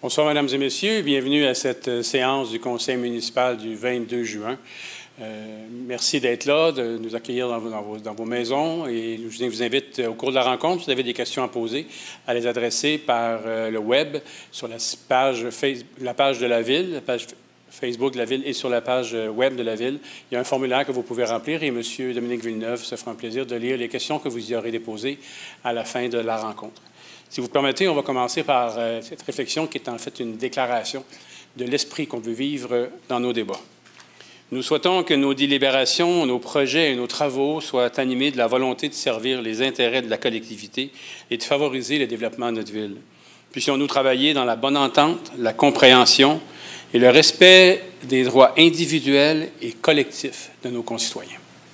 Bonsoir, Mesdames et Messieurs. Bienvenue à cette séance du Conseil municipal du 22 juin. Merci d'être là, de nous accueillir dans vos maisons. Et je vous invite au cours de la rencontre, si vous avez des questions à poser, à les adresser par le web sur la page de la Ville, la page Facebook de la Ville et sur la page web de la Ville. Il y a un formulaire que vous pouvez remplir et M. Dominique Villeneuve se fera un plaisir de lire les questions que vous y aurez déposées à la fin de la rencontre. Si vous permettez, on va commencer par cette réflexion qui est en fait une déclaration de l'esprit qu'on veut vivre dans nos débats. Nous souhaitons que nos délibérations, nos projets et nos travaux soient animés de la volonté de servir les intérêts de la collectivité et de favoriser le développement de notre ville. Puissions-nous travailler dans la bonne entente, la compréhension et le respect des droits individuels et collectifs de nos concitoyens.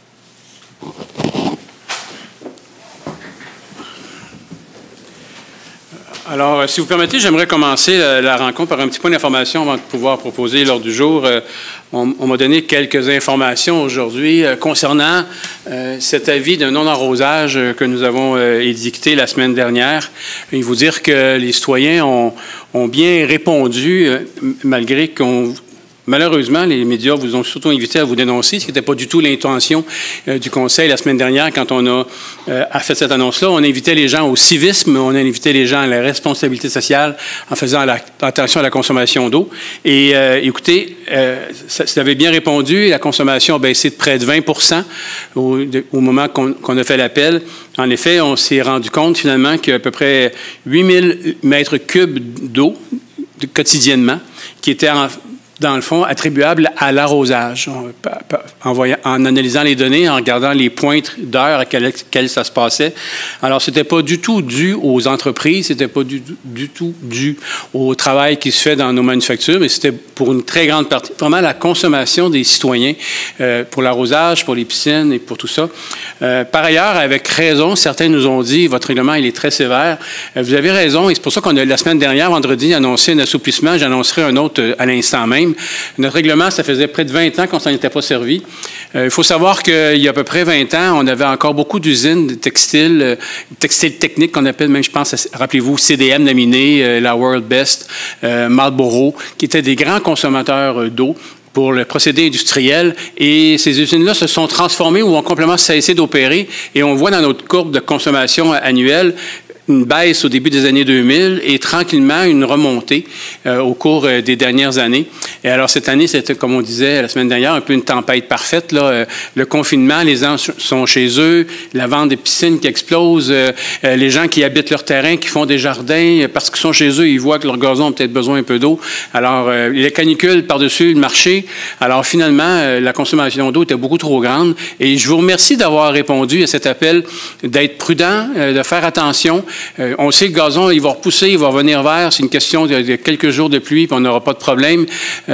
Alors, si vous permettez, j'aimerais commencer la rencontre par un petit point d'information avant de pouvoir proposer l'ordre du jour. On m'a donné quelques informations aujourd'hui concernant cet avis de non-arrosage que nous avons édicté la semaine dernière. Et vous dire que les citoyens ont bien répondu, malgré qu'on... Malheureusement, les médias vous ont surtout invité à vous dénoncer, ce qui n'était pas du tout l'intention du Conseil la semaine dernière quand on a fait cette annonce-là. On invitait les gens au civisme, on a invité les gens à la responsabilité sociale en faisant attention à la consommation d'eau. Et écoutez, ça avait bien répondu, la consommation a baissé de près de 20% au moment qu'on a fait l'appel. En effet, on s'est rendu compte finalement qu'il y a à peu près 8000 mètres cubes d'eau quotidiennement qui étaient dans le fond, attribuable à l'arrosage, en analysant les données, en regardant les pointes d'heure à quelles ça se passait. Alors, ce n'était pas du tout dû aux entreprises, ce n'était pas du tout dû au travail qui se fait dans nos manufactures, mais c'était pour une très grande partie, vraiment la consommation des citoyens pour l'arrosage, pour les piscines et pour tout ça. Par ailleurs, avec raison, certains nous ont dit, votre règlement, il est très sévère. Vous avez raison, et c'est pour ça qu'on a, la semaine dernière, vendredi, annoncé un assouplissement. J'annoncerai un autre à l'instant même. Notre règlement, ça faisait près de 20 ans qu'on ne s'en était pas servi. Il faut savoir qu'il y a à peu près 20 ans, on avait encore beaucoup d'usines de textiles techniques qu'on appelle même, je pense, rappelez-vous, CDM Laminé, la World Best, Marlboro, qui étaient des grands consommateurs d'eau pour le procédé industriel. Et ces usines-là se sont transformées ou ont complètement cessé d'opérer. Et on voit dans notre courbe de consommation annuelle une baisse au début des années 2000 et tranquillement une remontée au cours des dernières années. Et alors, cette année, c'était, comme on disait la semaine dernière, un peu une tempête parfaite, là. Le confinement, les gens sont chez eux, la vente des piscines qui explose, les gens qui habitent leur terrain, qui font des jardins, parce qu'ils sont chez eux, ils voient que leur gazon a peut-être besoin un peu d'eau. Alors, les canicules par-dessus le marché. Alors, finalement, la consommation d'eau était beaucoup trop grande. Et je vous remercie d'avoir répondu à cet appel, d'être prudent, de faire attention. On sait que le gazon, il va repousser, il va revenir vert. C'est une question de quelques jours de pluie, puis on n'aura pas de problème.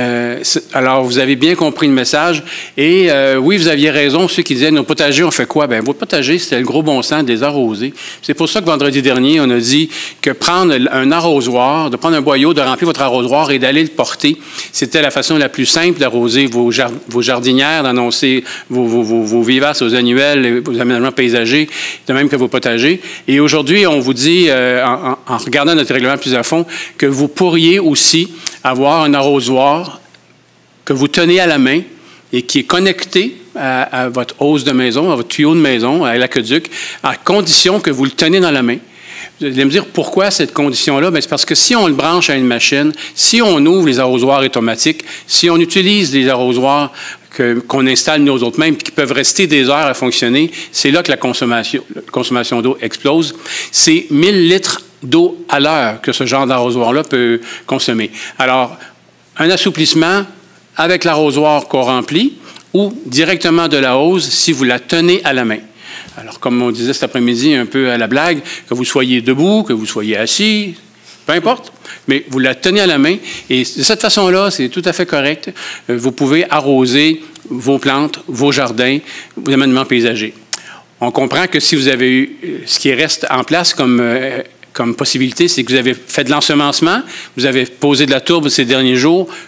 Alors, vous avez bien compris le message. Et oui, vous aviez raison, ceux qui disaient, nos potagers, on fait quoi? Bien, votre potager, c'était le gros bon sens de les arroser. C'est pour ça que vendredi dernier, on a dit que prendre un arrosoir, de prendre un boyau, de remplir votre arrosoir et d'aller le porter, c'était la façon la plus simple d'arroser vos jardinières, d'annoncer vos vivaces, vos annuels, vos aménagements paysagers, de même que vos potagers. Et aujourd'hui, on vous dit, en regardant notre règlement plus à fond, que vous pourriez aussi avoir un arrosoir que vous tenez à la main et qui est connecté à votre hose de maison, à votre tuyau de maison, à l'aqueduc, à condition que vous le tenez dans la main. Vous allez me dire pourquoi cette condition-là? Bien, c'est parce que si on le branche à une machine, si on ouvre les arrosoirs automatiques, si on utilise les arrosoirs qu'on installe nous autres mêmes, qui peuvent rester des heures à fonctionner, c'est là que la consommation d'eau explose. C'est 1000 litres d'eau à l'heure que ce genre d'arrosoir-là peut consommer. Alors, un assouplissement avec l'arrosoir qu'on remplit ou directement de la hose si vous la tenez à la main. Alors, comme on disait cet après-midi un peu à la blague, que vous soyez debout, que vous soyez assis, peu importe, mais vous la tenez à la main et de cette façon-là, c'est tout à fait correct. Vous pouvez arroser vos plantes, vos jardins, vos aménagements paysagers. On comprend que si vous avez eu ce qui reste en place comme possibilité, c'est que vous avez fait de l'ensemencement, vous avez posé de la tourbe ces derniers jours,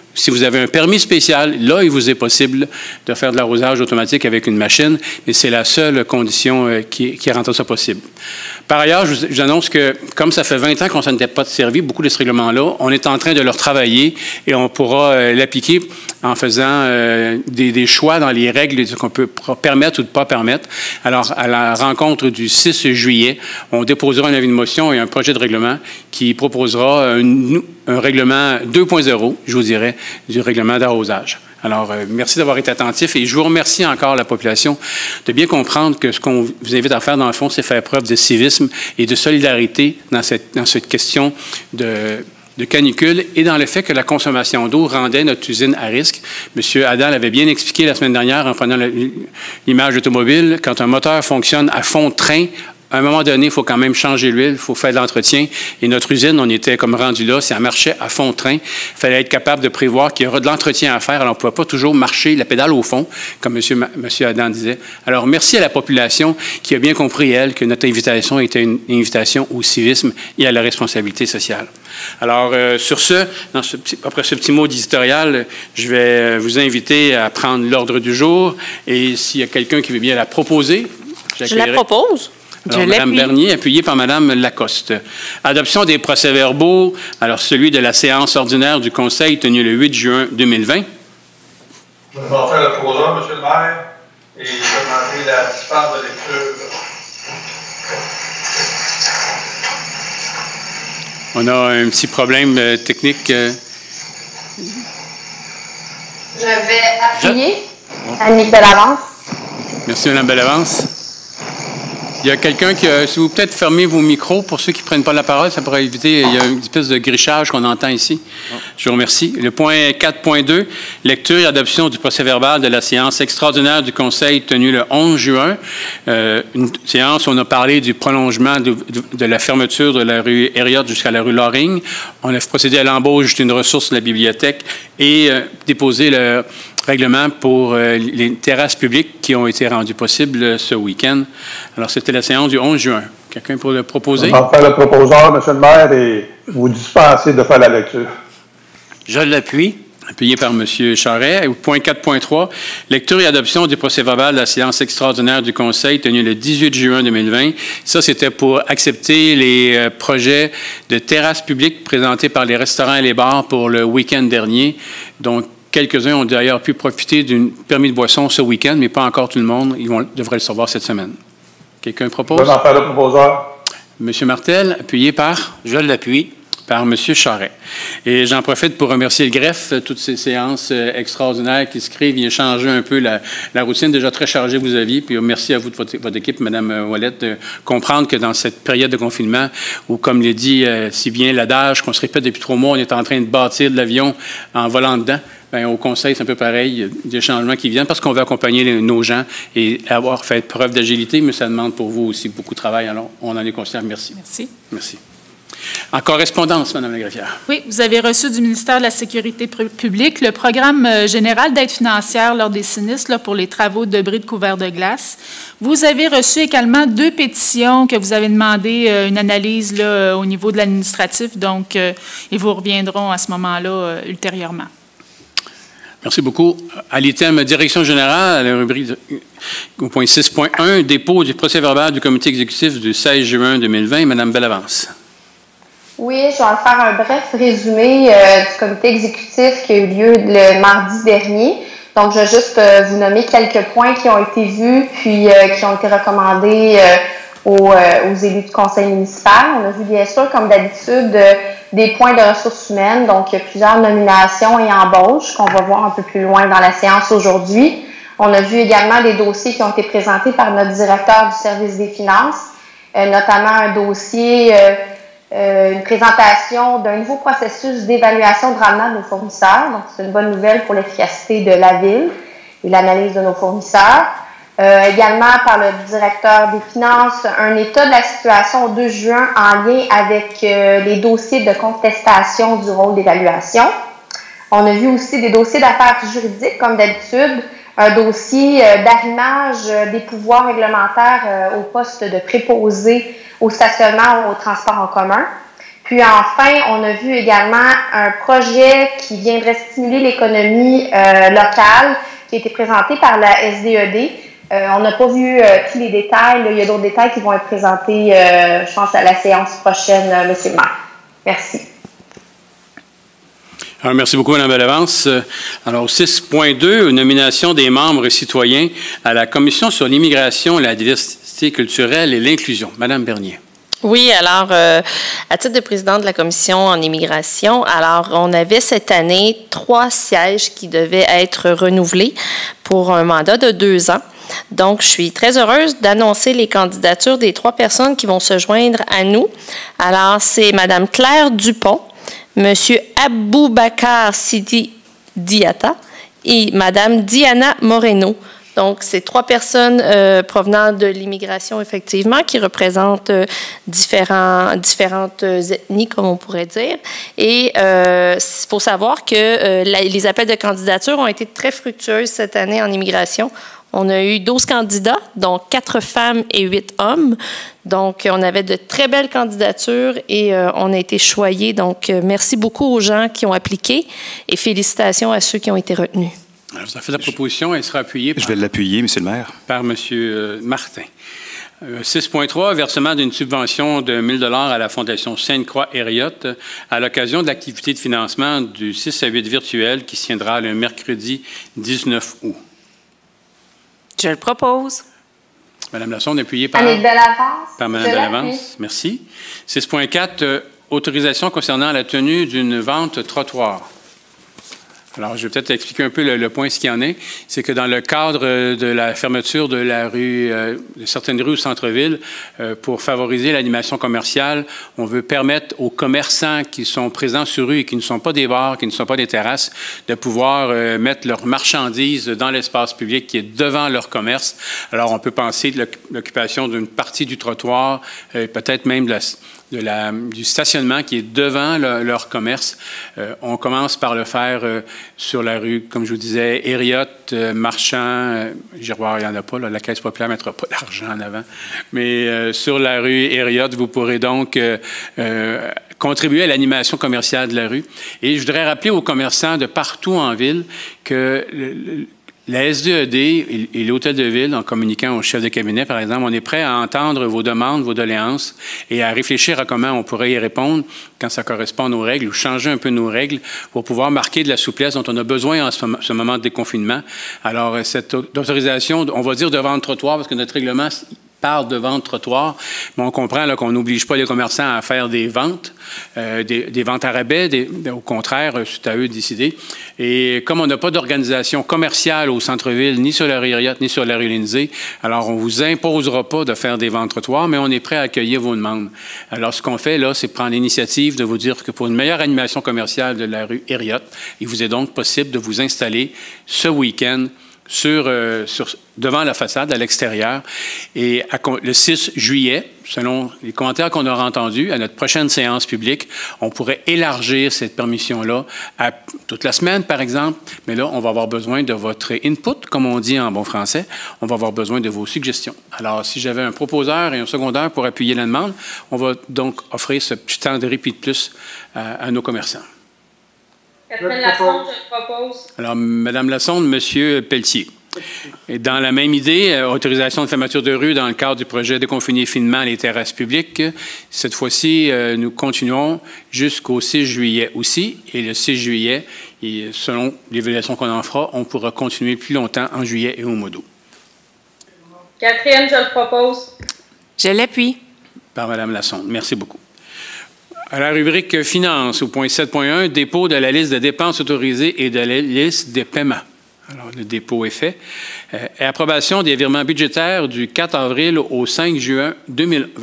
Si vous avez un permis spécial, là, il vous est possible de faire de l'arrosage automatique avec une machine, mais c'est la seule condition qui rend ça possible. Par ailleurs, j'annonce que, comme ça fait 20 ans qu'on ne s'en était pas servi, beaucoup de ce règlement-là, on est en train de le retravailler et on pourra l'appliquer en faisant des choix dans les règles qu'on peut permettre ou ne pas permettre. Alors, à la rencontre du 6 juillet, on déposera un avis de motion et un projet de règlement qui proposera un règlement 2.0, je vous dirais, du règlement d'arrosage. Alors, merci d'avoir été attentif et je vous remercie encore, la population, de bien comprendre que ce qu'on vous invite à faire, dans le fond, c'est faire preuve de civisme et de solidarité dans cette question de canicule et dans le fait que la consommation d'eau rendait notre usine à risque. M. Adam l'avait bien expliqué la semaine dernière en prenant l'image automobile. Quand un moteur fonctionne à fond de train, à un moment donné, il faut quand même changer l'huile, il faut faire de l'entretien. Et notre usine, on était comme rendu là, ça marchait à fond de train. Il fallait être capable de prévoir qu'il y aura de l'entretien à faire. Alors, on ne pouvait pas toujours marcher la pédale au fond, comme M. Adam disait. Alors, merci à la population qui a bien compris, elle, que notre invitation était une invitation au civisme et à la responsabilité sociale. Alors, sur ce, après ce petit mot d'éditorial, je vais vous inviter à prendre l'ordre du jour. Et s'il y a quelqu'un qui veut bien la proposer, je la propose. Alors, Mme Bernier, appuyée par Mme Lacoste. Adoption des procès-verbaux. Alors, celui de la séance ordinaire du Conseil tenue le 8 juin 2020. Je vais faire le proposeur, M. le maire, et demander la dispense de lecture. On a un petit problème technique. Je vais appuyer. Annick Bellavance. Merci, Mme Bellavance. Il y a quelqu'un qui si vous peut-être fermez vos micros pour ceux qui ne prennent pas la parole, ça pourrait éviter, il y a une espèce de grichage qu'on entend ici. Je vous remercie. Le point 4.2, lecture et adoption du procès-verbal de la séance extraordinaire du Conseil tenue le 11 juin. Une séance où on a parlé du prolongement de la fermeture de la rue Hériot jusqu'à la rue Loring. On a procédé à l'embauche d'une ressource de la bibliothèque et déposé le règlement pour les terrasses publiques qui ont été rendues possibles ce week-end. Alors, c'était la séance du 11 juin. Quelqu'un pour le proposer? Je vais faire le proposeur, M. le maire, et vous dispenser de faire la lecture. Je l'appuie. Appuyé par M. Charret. Point 4.3, lecture et adoption du procès-verbal de la séance extraordinaire du Conseil tenue le 18 juin 2020. Ça, c'était pour accepter les projets de terrasses publiques présentés par les restaurants et les bars pour le week-end dernier. Donc, quelques-uns ont d'ailleurs pu profiter d'un permis de boisson ce week-end, mais pas encore tout le monde. Ils devraient le savoir cette semaine. Quelqu'un propose? Je vais en faire le proposeur. M. Martel, appuyé par? Je l'appuie. Par M. Charret. Et j'en profite pour remercier le greffe, toutes ces séances extraordinaires qui se créent, vient changer un peu la routine déjà très chargée que vous aviez. Puis merci à vous de votre équipe, Mme Ouellette, de comprendre que dans cette période de confinement, où, comme l'a dit si bien l'adage, qu'on se répète depuis 3 mois, on est en train de bâtir de l'avion en volant dedans. Bien, au Conseil, c'est un peu pareil. Il y a des changements qui viennent parce qu'on veut accompagner nos gens et avoir fait preuve d'agilité, mais ça demande pour vous aussi beaucoup de travail. Alors, on en est conscient. Merci. Merci. Merci. En correspondance, Mme la greffière. Oui, vous avez reçu du ministère de la Sécurité publique le programme général d'aide financière lors des sinistres pour les travaux de bris de couvert de glace. Vous avez reçu également 2 pétitions que vous avez demandé une analyse au niveau de l'administratif, donc ils vous reviendront à ce moment-là ultérieurement. Merci beaucoup. À l'item Direction générale, à la rubrique au point 6.1, dépôt du procès-verbal du comité exécutif du 16 juin 2020, Mme Bellavance. Oui, je vais faire un bref résumé du comité exécutif qui a eu lieu le mardi dernier. Donc, je vais juste vous nommer quelques points qui ont été vus puis qui ont été recommandés aux élus du conseil municipal. On a vu bien sûr, comme d'habitude, des points de ressources humaines, donc plusieurs nominations et embauches qu'on va voir un peu plus loin dans la séance aujourd'hui. On a vu également des dossiers qui ont été présentés par notre directeur du service des finances, notamment un dossier, une présentation d'un nouveau processus d'évaluation de rendement de nos fournisseurs. Donc, c'est une bonne nouvelle pour l'efficacité de la ville et l'analyse de nos fournisseurs. Également par le directeur des finances, un état de la situation au 2 juin en lien avec les dossiers de contestation du rôle d'évaluation. On a vu aussi des dossiers d'affaires juridiques, comme d'habitude, un dossier d'arrimage des pouvoirs réglementaires au poste de préposé au stationnement ou au transport en commun. Puis enfin, on a vu également un projet qui viendrait stimuler l'économie locale, qui a été présenté par la SDED. On n'a pas vu tous les détails. Là. Il y a d'autres détails qui vont être présentés, je pense, à la séance prochaine, Monsieur le maire. Merci. Alors, merci beaucoup, Mme Bellavance. Alors, 6.2, nomination des membres citoyens à la Commission sur l'immigration, la diversité culturelle et l'inclusion. Mme Bernier. Oui, alors, à titre de présidente de la Commission en immigration, alors, on avait cette année 3 sièges qui devaient être renouvelés pour un mandat de 2 ans. Donc, je suis très heureuse d'annoncer les candidatures des 3 personnes qui vont se joindre à nous. Alors, c'est Mme Claire Dupont, M. Aboubakar Sidi Diata et Mme Diana Moreno. Donc, c'est 3 personnes provenant de l'immigration, effectivement, qui représentent différentes ethnies, comme on pourrait dire. Et il faut savoir que les appels de candidature ont été très fructueux cette année en immigration. On a eu 12 candidats, dont 4 femmes et 8 hommes. Donc, on avait de très belles candidatures et on a été choyés. Donc, merci beaucoup aux gens qui ont appliqué et félicitations à ceux qui ont été retenus. Alors, vous avez fait la proposition, elle sera appuyée par... Je vais l'appuyer, M. le maire. Par M. Martin. 6.3, versement d'une subvention de 1 000 à la Fondation Sainte-Croix-Hériotte à l'occasion de l'activité de financement du 6 à 8 virtuel qui se tiendra le mercredi 19 août. Je le propose. Mme Lassonde, appuyée par... Annick Bellavance. Par Mme Bellavance. Merci. 6.4, autorisation concernant la tenue d'une vente trottoir. Alors, je vais peut-être expliquer un peu le point, ce qu'il y en est. C'est que dans le cadre de la fermeture de la rue, de certaines rues au centre-ville, pour favoriser l'animation commerciale, on veut permettre aux commerçants qui sont présents sur rue et qui ne sont pas des bars, qui ne sont pas des terrasses, de pouvoir mettre leurs marchandises dans l'espace public qui est devant leur commerce. Alors, on peut penser de l'occupation d'une partie du trottoir, peut-être même du stationnement qui est devant leur commerce. On commence par le faire sur la rue, comme je vous disais, Hériotte, Marchand, Giroir, il n'y en a pas, là, la Caisse populaire ne mettra pas d'argent en avant. Mais sur la rue Hériotte, vous pourrez donc contribuer à l'animation commerciale de la rue. Et je voudrais rappeler aux commerçants de partout en ville que la SDED et l'Hôtel de Ville, en communiquant au chef de cabinet, par exemple, on est prêt à entendre vos demandes, vos doléances et à réfléchir à comment on pourrait y répondre quand ça correspond à nos règles ou changer un peu nos règles pour pouvoir marquer de la souplesse dont on a besoin en ce moment de déconfinement. Alors, cette autorisation, on va dire de vente trottoir parce que notre règlement parle de vente trottoir, mais on comprend là, qu'on n'oblige pas les commerçants à faire des ventes, des ventes à rabais, au contraire, c'est à eux de décider. Et comme on n'a pas d'organisation commerciale au centre-ville, ni sur la rue Hériotte, ni sur la rue Lindsay, alors on ne vous imposera pas de faire des ventes trottoirs, mais on est prêt à accueillir vos demandes. Alors ce qu'on fait là, c'est prendre l'initiative de vous dire que pour une meilleure animation commerciale de la rue Hériotte, il vous est donc possible de vous installer ce week-end devant la façade, à l'extérieur. Et le 6 juillet, selon les commentaires qu'on aura entendus, à notre prochaine séance publique, on pourrait élargir cette permission-là à toute la semaine, par exemple. Mais là, on va avoir besoin de votre input, comme on dit en bon français. On va avoir besoin de vos suggestions. Alors, si j'avais un proposeur et un secondaire pour appuyer la demande, on va donc offrir ce petit temps de répit de plus à nos commerçants. Catherine Lassonde, je le propose. Alors, Mme Lassonde, M. Pelletier. Et dans la même idée, autorisation de fermeture de rue dans le cadre du projet de confiner finement les terrasses publiques. Cette fois-ci, nous continuons jusqu'au 6 juillet aussi. Et le 6 juillet, et selon l'évaluation qu'on en fera, on pourra continuer plus longtemps en juillet et au mois d'août. Catherine, je le propose. Je l'appuie. Par Mme Lassonde. Merci beaucoup. À la rubrique Finances, au point 7.1, dépôt de la liste de dépenses autorisées et de la liste des paiements. Alors, le dépôt est fait. Et approbation des virements budgétaires du 4 avril au 5 juin 2020.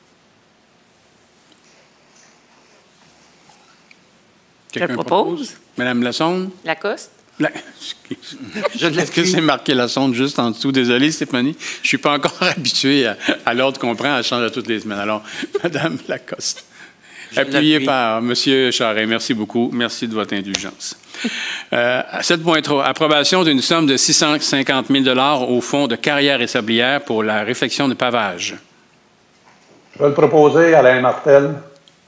Je le propose. Mme Lassonde? Lacoste. Je laisse que c'est marqué Lassonde juste en dessous. Désolé, Stéphanie. Je ne suis pas encore habitué à l'ordre qu'on prend. Elle change à toutes les semaines. Alors, Mme Lacoste. Appuyé par M. Charest. Merci beaucoup. Merci de votre indulgence. 7.3. Approbation d'une somme de 650 000 $ au fonds de carrière et sablière pour la réfection de pavage. Je vais le proposer, Alain Martel.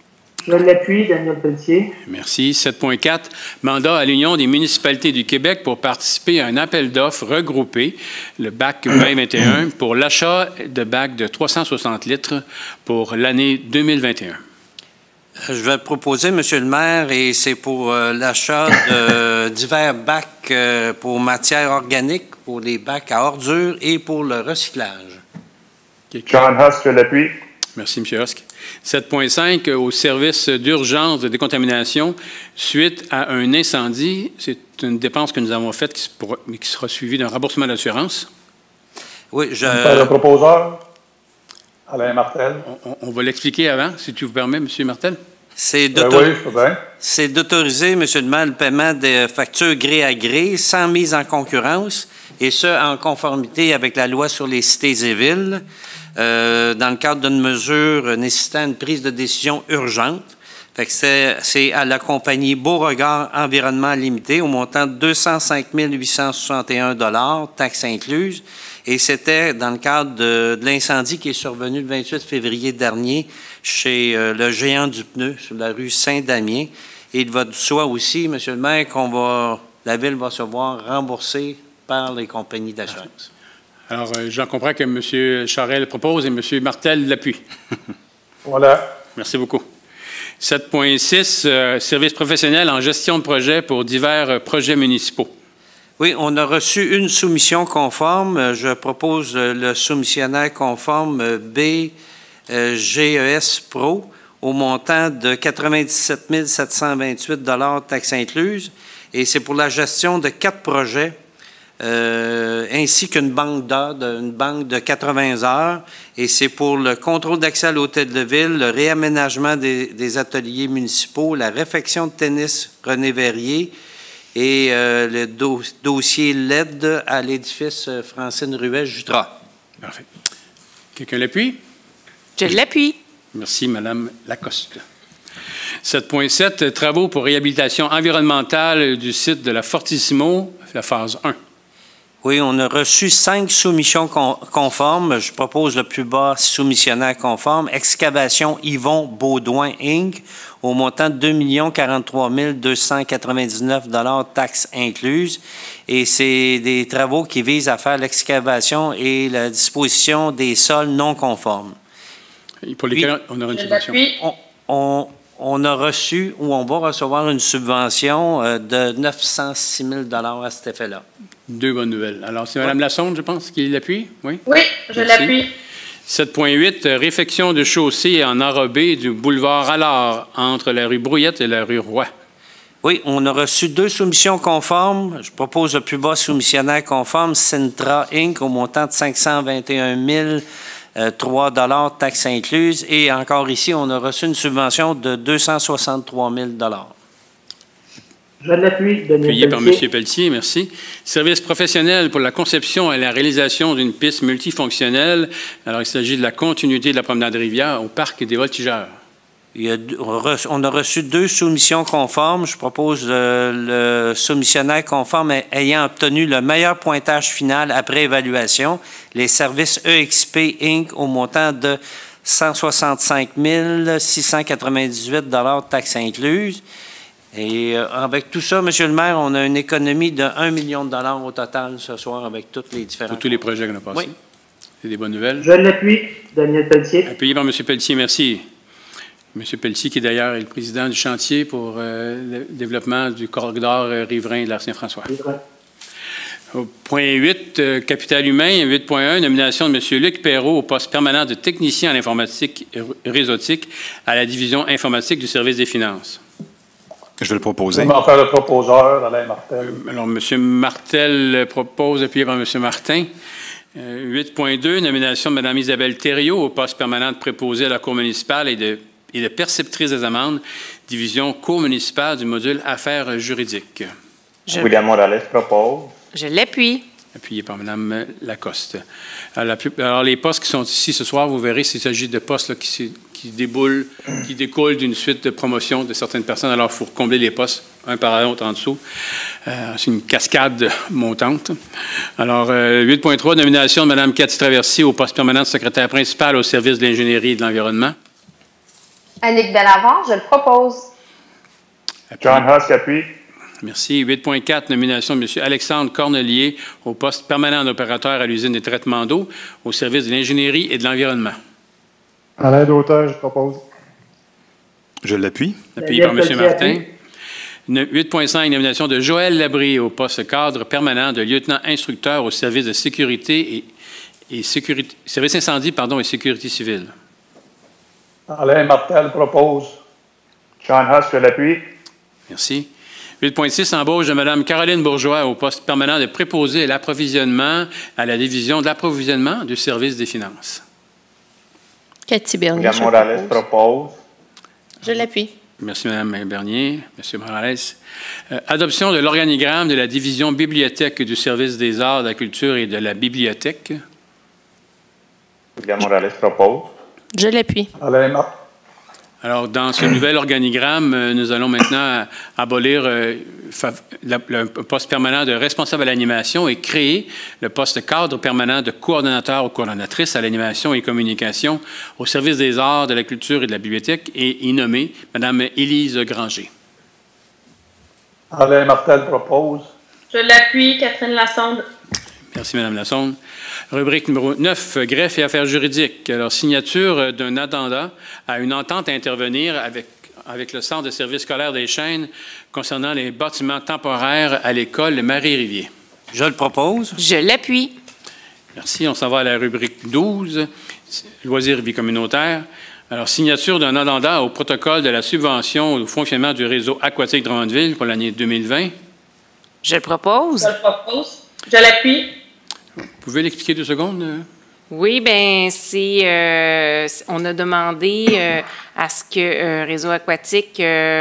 Je l'appuie, Daniel Pelletier. Merci. 7.4, mandat à l'Union des municipalités du Québec pour participer à un appel d'offres regroupé, le BAC 2021, pour l'achat de bacs de 360 litres pour l'année 2021. Je vais proposer, Monsieur le maire, et c'est pour l'achat de divers bacs pour matières organiques, pour les bacs à ordures et pour le recyclage. John Husk, je l'appuie. Merci, M. Husk. 7.5, au service d'urgence de décontamination suite à un incendie. C'est une dépense que nous avons faite qui sera suivie d'un remboursement d'assurance. Oui, Le proposeur, Alain Martel. On va l'expliquer avant, si tu vous permets, M. Martel. C'est d'autoriser, M. le maire, le paiement des factures gré à gré sans mise en concurrence, et ce, en conformité avec la loi sur les cités et villes, dans le cadre d'une mesure nécessitant une prise de décision urgente. Fait que c'est à la compagnie Beauregard Environnement Limité au montant de 205 861 $, taxes incluses. Et c'était dans le cadre de l'incendie qui est survenu le 28 février dernier chez le géant du pneu sur la rue Saint-Damien. Et il va de soi aussi, M. le maire, la Ville va se voir remboursée par les compagnies d'assurance. Alors, j'en comprends que M. Charest propose et M. Martel l'appuie. Voilà. Merci beaucoup. 7.6, services professionnels en gestion de projet pour divers projets municipaux. Oui, on a reçu une soumission conforme. Je propose le soumissionnaire conforme BGES Pro au montant de 97 728 $, taxes incluses. Et c'est pour la gestion de 4 projets. Ainsi qu'une banque d'heures, une banque de 80 heures, et c'est pour le contrôle d'accès à l'hôtel de ville, le réaménagement des ateliers municipaux, la réfection de tennis René Verrier et le dossier LED à l'édifice Francine Ruet-Jutras. Parfait. Quelqu'un l'appuie? Je l'appuie. Merci, Mme Lacoste. 7.7, travaux pour réhabilitation environnementale du site de la Fortissimo, la phase 1. Oui, on a reçu 5 soumissions conformes. Je propose le plus bas soumissionnaire conforme. Excavation Yvon Baudouin, Inc., au montant de 2 043 299 $, taxes incluses. Et c'est des travaux qui visent à faire l'excavation et la disposition des sols non conformes. Et pour lesquels on aura une subvention. On a reçu ou on va recevoir une subvention de 906 000 $ à cet effet-là. 2 bonnes nouvelles. Alors, c'est Mme Lassonde, je pense, qui l'appuie? Oui? Oui, je l'appuie. 7.8, réfection de chaussée en enrobé du boulevard Allard entre la rue Brouillette et la rue Roy. Oui, on a reçu 2 soumissions conformes. Je propose le plus bas soumissionnaire conforme, Sintra Inc., au montant de 521 3 $, taxes incluses. Et encore ici, on a reçu une subvention de 263 000 $. Je l'appuie, Daniel Appuyé par Pelletier. M. Pelletier, merci. Service professionnel pour la conception et la réalisation d'une piste multifonctionnelle. Alors, il s'agit de la continuité de la promenade Rivière au parc des Voltigeurs. On a reçu 2 soumissions conformes. Je propose le soumissionnaire conforme ayant obtenu le meilleur pointage final après évaluation, les services EXP Inc. au montant de 165 698 $, taxes incluses. Et avec tout ça, M. le maire, on a une économie de 1 million de $ au total ce soir avec toutes les différents... Pour tous les projets qu'on a passés. Oui. C'est des bonnes nouvelles. Je l'appuie, Daniel Pelletier. Appuyé par M. Pelletier, merci. M. Pelletier, qui d'ailleurs est le président du chantier pour le développement du corridor riverain de l'Arc Saint-François. Au point 8, capital humain, 8.1, nomination de M. Luc Perrault au poste permanent de technicien en informatique réseautique à la division informatique du service des finances. Je vais le proposer. Je vais m'en faire le proposeur, Alain Martel. Alors, M. Martel propose, appuyé par M. Martin. 8.2, nomination de Mme Isabelle Thériault au poste permanent de préposé à la Cour municipale et de perceptrice des amendes, division Cour municipale du module Affaires juridiques. William Morales propose. Je l'appuie. Appuyé par Mme Lacoste. Alors, les postes qui sont ici ce soir, vous verrez s'il s'agit de postes là, qui découlent d'une suite de promotion de certaines personnes. Alors, il faut combler les postes, un par l'autre en dessous. C'est une cascade montante. Alors, 8.3, nomination de Mme Cathy Traversier au poste permanent de secrétaire principal au service de l'ingénierie et de l'environnement. Annick Bellavant, je le propose. John Husk appuie. Merci. 8.4, nomination de M. Alexandre Cornelier au poste permanent d'opérateur à l'usine de traitement d'eau au service de l'ingénierie et de l'environnement. À l'aide d'auteur, je propose. Je l'appuie. Appuyé par M. Martin. 8.5, nomination de Joël Labrie au poste cadre permanent de lieutenant-instructeur au service de sécurité et sécurité, service incendie, et sécurité civile. Alain Martel propose. John Husk, je l'appuie. Merci. 8.6, embauche de Mme Caroline Bourgeois au poste permanent de préposé à l'approvisionnement à la division de l'approvisionnement du service des finances. Cathy Bernier, William Morales propose. Je l'appuie. Merci, Mme Bernier. M. Morales. Adoption de l'organigramme de la division bibliothèque du service des arts, de la culture et de la bibliothèque. William Morales propose. Je l'appuie. Alain Martel. Alors, dans ce nouvel organigramme, nous allons maintenant abolir le poste permanent de responsable à l'animation et créer le poste cadre permanent de coordonnateur ou coordonnatrice à l'animation et communication au service des arts, de la culture et de la bibliothèque et y nommer Mme Élise Granger. Alain Martel propose. Je l'appuie, Catherine Lassonde. Merci, Mme Lassonde. Rubrique numéro 9, greffe et affaires juridiques. Alors, signature d'un addenda à une entente à intervenir avec le Centre de services scolaires des Chênes concernant les bâtiments temporaires à l'école Marie-Rivier. Je le propose. Je l'appuie. Merci. On s'en va à la rubrique 12, loisirs et vie communautaire. Alors, signature d'un addenda au protocole de la subvention au fonctionnement du réseau aquatique Drummondville pour l'année 2020. Je le propose. Je le propose. Je l'appuie. Vous pouvez l'expliquer 2 secondes? Oui, bien, on a demandé à ce que Réseau aquatique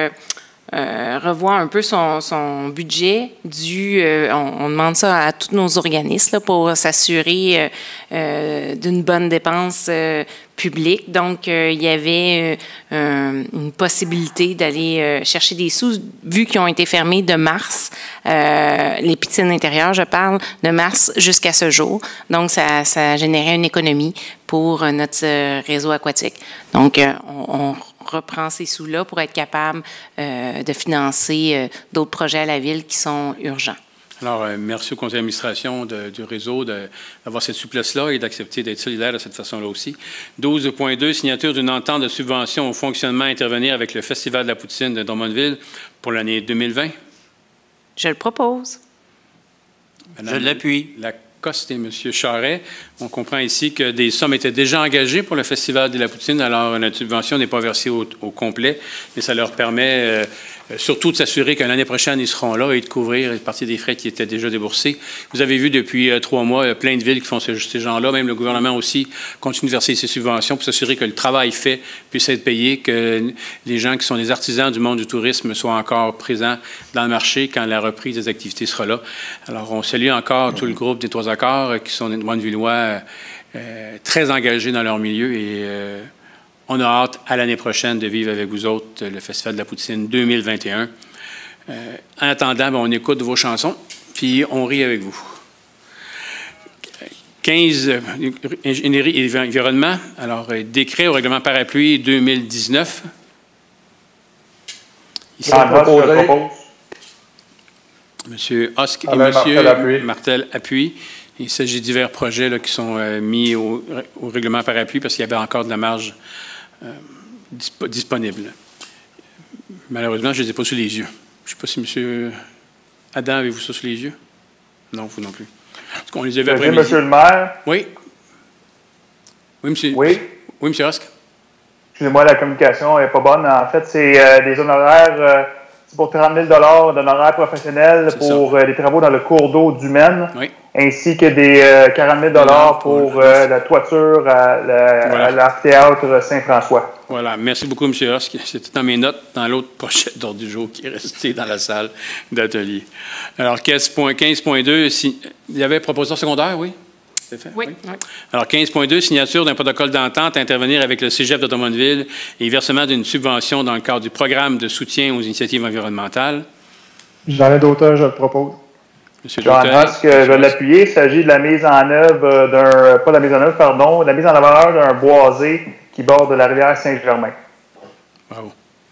revoie un peu son budget on demande ça à tous nos organismes là, pour s'assurer d'une bonne dépense publique. Donc, il y avait une possibilité d'aller chercher des sous, vu qu'ils ont été fermés de mars, les piscines intérieures, je parle, de mars jusqu'à ce jour. Donc, ça générait une économie pour notre réseau aquatique. Donc, on reprend ces sous-là pour être capable de financer d'autres projets à la ville qui sont urgents. Alors, merci au conseil d'administration du réseau d'avoir cette souplesse-là et d'accepter d'être solidaire de cette façon-là aussi. 12.2, signature d'une entente de subvention au fonctionnement à intervenir avec le Festival de la Poutine de Drummondville pour l'année 2020. Je le propose. Madame Je l'appuie. Lacoste et M. Charret. On comprend ici que des sommes étaient déjà engagées pour le Festival de la Poutine, alors notre subvention n'est pas versée au complet, mais ça leur permet surtout de s'assurer que l'année prochaine, ils seront là et de couvrir une partie des frais qui étaient déjà déboursés. Vous avez vu depuis 3 mois plein de villes qui font ces gens-là. Même le gouvernement aussi continue de verser ces subventions pour s'assurer que le travail fait puisse être payé, que les gens qui sont des artisans du monde du tourisme soient encore présents dans le marché quand la reprise des activités sera là. Alors, on salue encore tout le groupe des 3 accords qui sont des Drummondvillois très engagés dans leur milieu et on a hâte à l'année prochaine de vivre avec vous autres le Festival de la Poutine 2021. En attendant, on écoute vos chansons, puis on rit avec vous. 15, ingénierie et environnement. Alors, décret au règlement parapluie 2019. Ici, M. Husk et M. Martel appuient. Il s'agit de divers projets là, qui sont mis au règlement parapluie parce qu'il y avait encore de la marge disponible. Malheureusement, je ne les ai pas sous les yeux. Je ne sais pas si M. Adam, avez-vous ça sous les yeux? Non, vous non plus. Parce qu'on les avait après-midi. Monsieur le maire? Oui. Oui, monsieur. Oui. Oui, M. Husk. Excusez-moi, la communication n'est pas bonne. En fait, c'est des honoraires, c'est pour 30 000 d'honoraires professionnels pour les travaux dans le cours d'eau du Maine, oui, ainsi que des 40 000 pour la toiture à l'amphithéâtre Saint-François. Voilà. Merci beaucoup, M. Husk. C'était dans mes notes, dans l'autre pochette d'ordre du jour qui est restée dans la salle d'atelier. Alors, 15.2, il y avait proposition secondaire, oui? C'est fait? Oui. Alors, 15.2, signature d'un protocole d'entente à intervenir avec le Cégep de Drummondville et versement d'une subvention dans le cadre du programme de soutien aux initiatives environnementales. J'en ai d'auteur, je le propose. Monsieur John Husk, je vais l'appuyer. Il s'agit de la mise en œuvre la mise en valeur d'un boisé qui borde la rivière Saint-Germain. Bravo.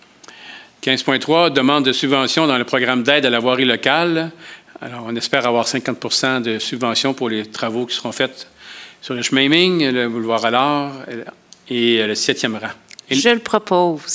15.3, demande de subvention dans le programme d'aide à la voirie locale. Alors, on espère avoir 50 de subvention pour les travaux qui seront faits sur le chemin Heming, le boulevard Allard et le 7e rang. Je le propose.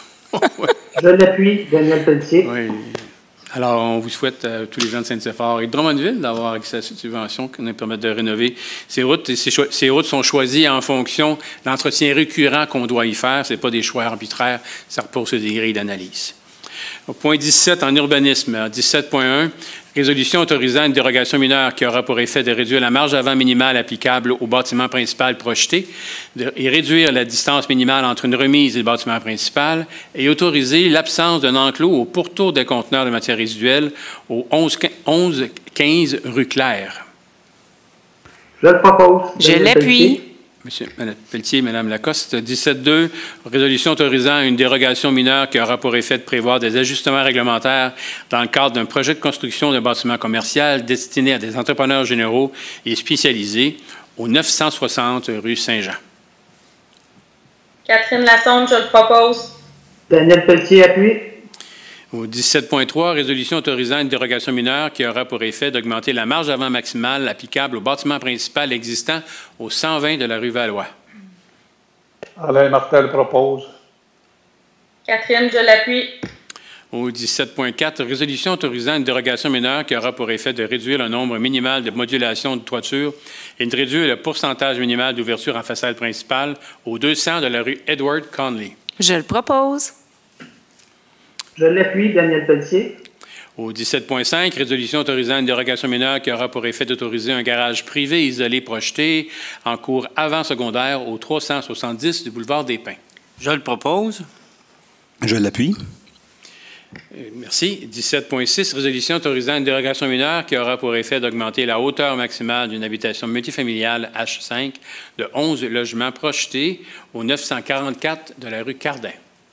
Je l'appuie, Daniel Pelletier. Oui. Alors, on vous souhaite à tous les gens de Saint-Séphore et de Drummondville d'avoir accès à cette subvention qui nous permet de rénover ces routes. Et ces routes sont choisies en fonction de l'entretien récurrent qu'on doit y faire. Ce n'est pas des choix arbitraires, ça repose sur des grilles d'analyse. Au point 17, en urbanisme, à 17.1, résolution autorisant une dérogation mineure qui aura pour effet de réduire la marge avant minimale applicable au bâtiment principal projeté et réduire la distance minimale entre une remise et le bâtiment principal et autoriser l'absence d'un enclos au pourtour des conteneurs de matières résiduelles au 11-15 rue Claire. Je le propose. Je l'appuie. Mme Pelletier, Mme Lacoste, 17.2, résolution autorisant une dérogation mineure qui aura pour effet de prévoir des ajustements réglementaires dans le cadre d'un projet de construction d'un bâtiment commercial destiné à des entrepreneurs généraux et spécialisés au 960 rue Saint-Jean. Catherine Lassonde, je le propose. Daniel Pelletier appuie. Au 17.3, résolution autorisant une dérogation mineure qui aura pour effet d'augmenter la marge avant maximale applicable au bâtiment principal existant au 120 de la rue Valois. Alain Martel propose. Catherine, je l'appuie. Au 17.4, résolution autorisant une dérogation mineure qui aura pour effet de réduire le nombre minimal de modulations de toiture et de réduire le pourcentage minimal d'ouverture en façade principale au 200 de la rue Edward Conley. Je le propose. Je l'appuie, Daniel Pelletier. Au 17.5, résolution autorisant une dérogation mineure qui aura pour effet d'autoriser un garage privé isolé projeté en cours avant secondaire au 370 du boulevard des Pins. Je le propose. Je l'appuie. Merci. 17.6, résolution autorisant une dérogation mineure qui aura pour effet d'augmenter la hauteur maximale d'une habitation multifamiliale H5 de 11 logements projetés au 944 de la rue Cardin.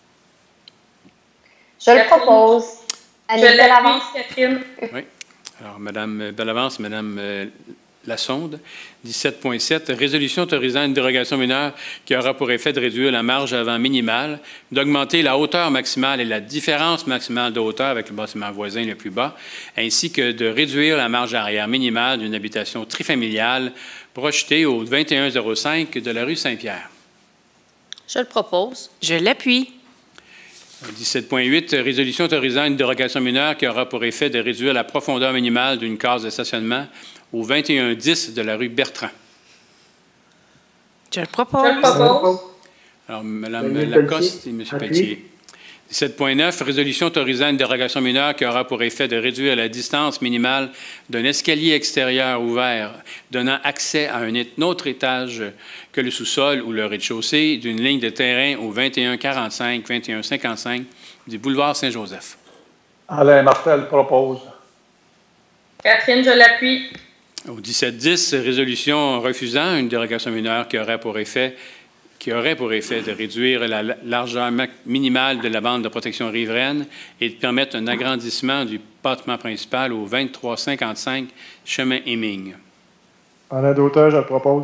Je le propose. Je l'appuie, Catherine. Oui. Alors, Mme Bellavance, Mme Lassonde. 17.7, résolution autorisant une dérogation mineure qui aura pour effet de réduire la marge avant minimale, d'augmenter la hauteur maximale et la différence maximale de hauteur avec le bâtiment voisin le plus bas, ainsi que de réduire la marge arrière minimale d'une habitation trifamiliale projetée au 2105 de la rue Saint-Pierre. Je le propose. Je l'appuie. 17.8, résolution autorisant une dérogation mineure qui aura pour effet de réduire la profondeur minimale d'une case de stationnement au 2110 de la rue Bertrand. Je le propose. Je le propose. Alors, Mme Lacoste et M. Pelletier. 17.9, résolution autorisant une dérogation mineure qui aura pour effet de réduire la distance minimale d'un escalier extérieur ouvert donnant accès à un autre étage que le sous-sol ou le rez-de-chaussée d'une ligne de terrain au 2145-2155 du boulevard Saint-Joseph. Alain Martel propose. Catherine, je l'appuie. Au 17.10, résolution refusant une dérogation mineure qui aurait pour effet de réduire la largeur minimale de la bande de protection riveraine et de permettre un agrandissement du bâtiment principal au 2355 chemin Heming. En aide d'auteur, je le propose.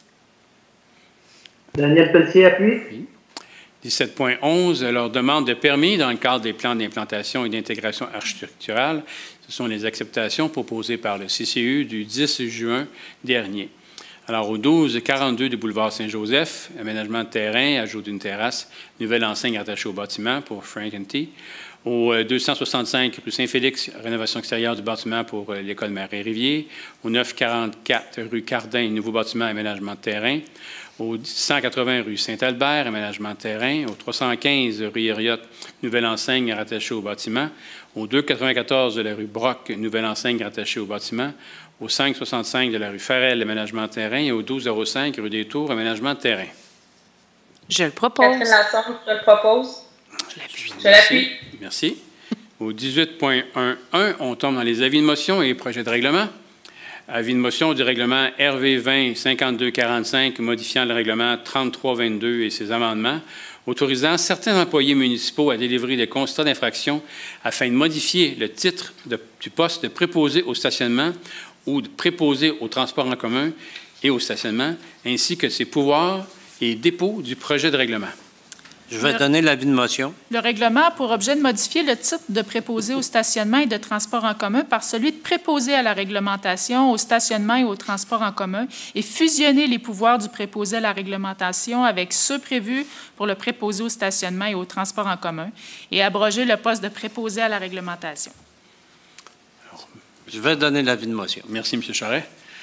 Daniel Pelletier appuie. Oui. 17.11, leur demande de permis dans le cadre des plans d'implantation et d'intégration architecturale. Ce sont les acceptations proposées par le CCU du 10 juin dernier. Alors, au 1242 du boulevard Saint-Joseph, aménagement de terrain, ajout d'une terrasse, nouvelle enseigne attachée au bâtiment pour Frank & T. Au 265 rue Saint-Félix, rénovation extérieure du bâtiment pour l'école Marais-Rivier. Au 944 rue Cardin, nouveau bâtiment, aménagement de terrain. Au 180 rue Saint-Albert, aménagement de terrain. Au 315 rue Hériot, nouvelle enseigne rattachée au bâtiment. Au 294 de la rue Brock, nouvelle enseigne rattachée au bâtiment. Au 565 de la rue Farel, aménagement de terrain. Et au 1205 rue des Tours, aménagement de terrain. Je le propose. Catherine Lassonde, je le propose. Je l'appuie. Je l'appuie. Merci. Au 18.11, on tombe dans les avis de motion et projets de règlement. Avis de motion du règlement RV 20-5245 modifiant le règlement 3322 et ses amendements, autorisant certains employés municipaux à délivrer des constats d'infraction afin de modifier le titre du poste de préposé au stationnement ou de préposé au transport en commun et au stationnement, ainsi que ses pouvoirs et dépôts du projet de règlement. Je vais donner l'avis de motion. Le règlement a pour objet de modifier le titre de préposé au stationnement et de transport en commun par celui de préposé à la réglementation, au stationnement et au transport en commun et fusionner les pouvoirs du préposé à la réglementation avec ceux prévus pour le préposé au stationnement et au transport en commun et abroger le poste de préposé à la réglementation. Je vais donner l'avis de motion. Merci, M. Charest.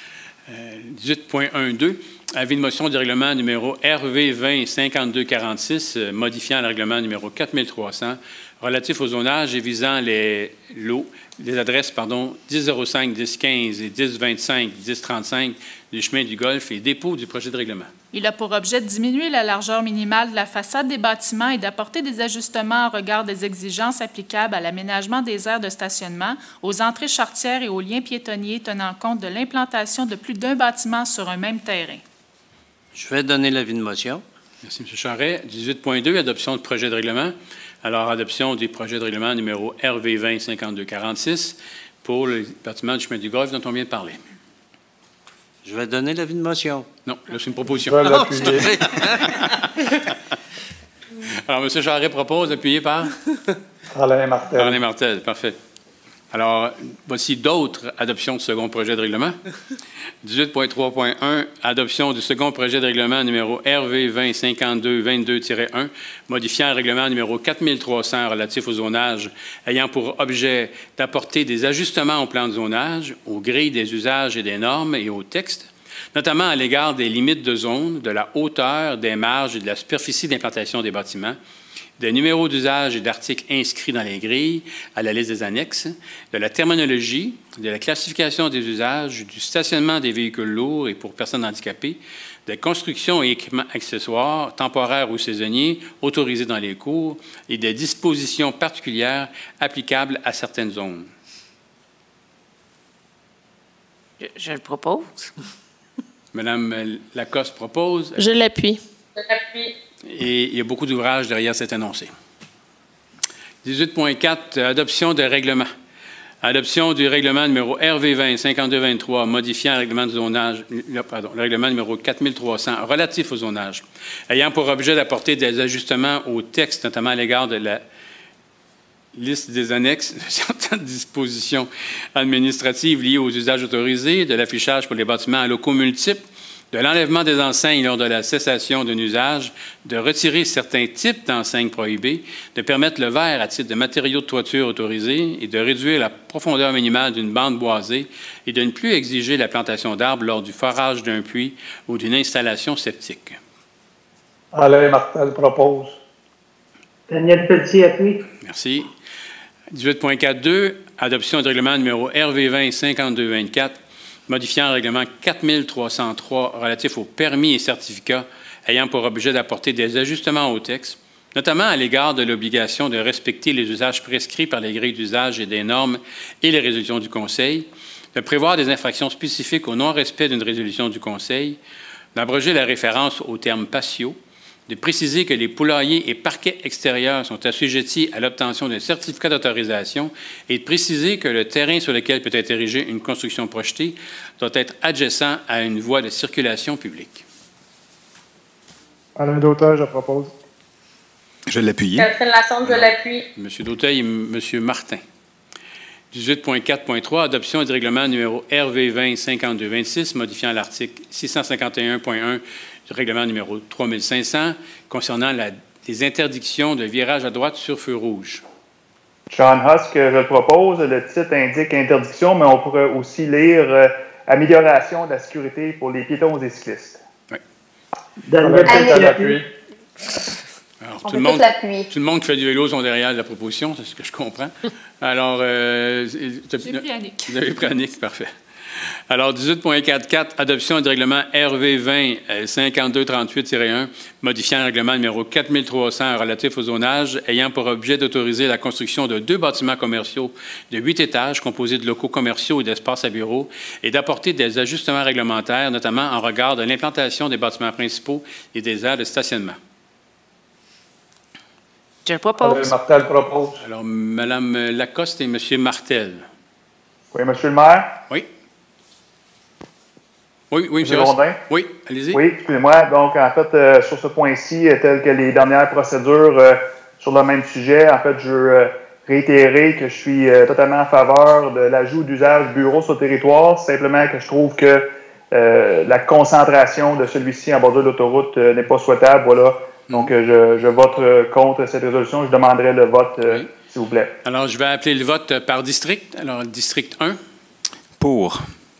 18.12, avis de motion du règlement numéro RV 20-5246, modifiant le règlement numéro 4300, relatif au zonage et visant les adresses 1005, 1015 et 1025, 1035 du chemin du Golfe et dépôt du projet de règlement. Il a pour objet de diminuer la largeur minimale de la façade des bâtiments et d'apporter des ajustements en regard des exigences applicables à l'aménagement des aires de stationnement, aux entrées charretières et aux liens piétonniers tenant compte de l'implantation de plus d'un bâtiment sur un même terrain. Je vais donner l'avis de motion. Merci, M. Charest. 18.2, adoption de projet de règlement. Alors, adoption des projets de règlement numéro RV 20-5246 pour le bâtiment du chemin du Golfe dont on vient de parler. Je vais donner l'avis de motion. Non, là, c'est une proposition. Je vais l'appuyer. Alors, M. Charest propose, appuyé par? Alain Martel. Alain Martel, parfait. Alors, voici d'autres adoptions de second projet de règlement. 18.3.1, adoption du second projet de règlement numéro RV 20-52-22-1, modifiant le règlement numéro 4300 relatif au zonage, ayant pour objet d'apporter des ajustements au plan de zonage, aux grilles des usages et des normes et au texte, notamment à l'égard des limites de zone, de la hauteur, des marges et de la superficie d'implantation des bâtiments, des numéros d'usage et d'articles inscrits dans les grilles, à la liste des annexes, de la terminologie, de la classification des usages, du stationnement des véhicules lourds et pour personnes handicapées, des constructions et équipements accessoires, temporaires ou saisonniers, autorisés dans les cours, et des dispositions particulières applicables à certaines zones. Je le propose. Madame Lacoste propose. Je l'appuie. Je l'appuie. Et il y a beaucoup d'ouvrages derrière cet énoncé. 18.4, adoption de règlement. Adoption du règlement numéro RV 20-52-23, modifiant le règlement, le règlement numéro 4300 relatif au zonage, ayant pour objet d'apporter des ajustements au texte, notamment à l'égard de la liste des annexes de certaines dispositions administratives liées aux usages autorisés, de l'affichage pour les bâtiments à locaux multiples, de l'enlèvement des enseignes lors de la cessation d'un usage, de retirer certains types d'enseignes prohibées, de permettre le verre à titre de matériaux de toiture autorisés et de réduire la profondeur minimale d'une bande boisée et de ne plus exiger la plantation d'arbres lors du forage d'un puits ou d'une installation septique. Alain Martel propose. Daniel Pelletier appuie. Merci. 18.4.2, adoption du règlement numéro RV 20-52-24, modifiant le règlement 4303 relatif aux permis et certificats ayant pour objet d'apporter des ajustements au texte, notamment à l'égard de l'obligation de respecter les usages prescrits par les grilles d'usage et des normes et les résolutions du Conseil, de prévoir des infractions spécifiques au non-respect d'une résolution du Conseil, d'abroger la référence au terme patio, de préciser que les poulaillers et parquets extérieurs sont assujettis à l'obtention d'un certificat d'autorisation et de préciser que le terrain sur lequel peut être érigée une construction projetée doit être adjacent à une voie de circulation publique. Alain Dautel, je propose. Je l'appuie. Catherine Lassonde, je l'appuie. M. Dautel et M. Martin. 18.4.3, adoption du règlement numéro RV 20-52-26, modifiant l'article 651.1 du règlement numéro 3500 concernant les interdictions de virage à droite sur feu rouge. John Husk, je le propose. Le titre indique interdiction, mais on pourrait aussi lire amélioration de la sécurité pour les piétons et cyclistes. Oui. Daniel Pelletier appuie. Alors, On tout peut le tous monde qui fait du vélo sont derrière la proposition, c'est ce que je comprends. Alors, J'ai pris Annick. Vous avez pris Annick, parfait. Alors, 18.4.4, adoption du règlement RV 20-5238-1, modifiant le règlement numéro 4300 relatif au zonage, ayant pour objet d'autoriser la construction de 2 bâtiments commerciaux de 8 étages composés de locaux commerciaux et d'espaces à bureaux et d'apporter des ajustements réglementaires, notamment en regard de l'implantation des bâtiments principaux et des aires de stationnement. Je le propose. Alain Martel propose. Alors, Mme Lacoste et M. Martel. Oui, Monsieur le maire. Oui. Oui, M. Grondin. Oui, allez-y. Oui, excusez-moi. Donc, en fait, sur ce point-ci, tel que les dernières procédures sur le même sujet, en fait, je veux réitérer que je suis totalement en faveur de l'ajout d'usage bureau sur le territoire. Simplement que je trouve que la concentration de celui-ci en bordure de l'autoroute n'est pas souhaitable. Voilà. Donc, je vote contre cette résolution. Je demanderai le vote, s'il vous plaît. Alors, je vais appeler le vote par district. Alors, le district 1. Pour.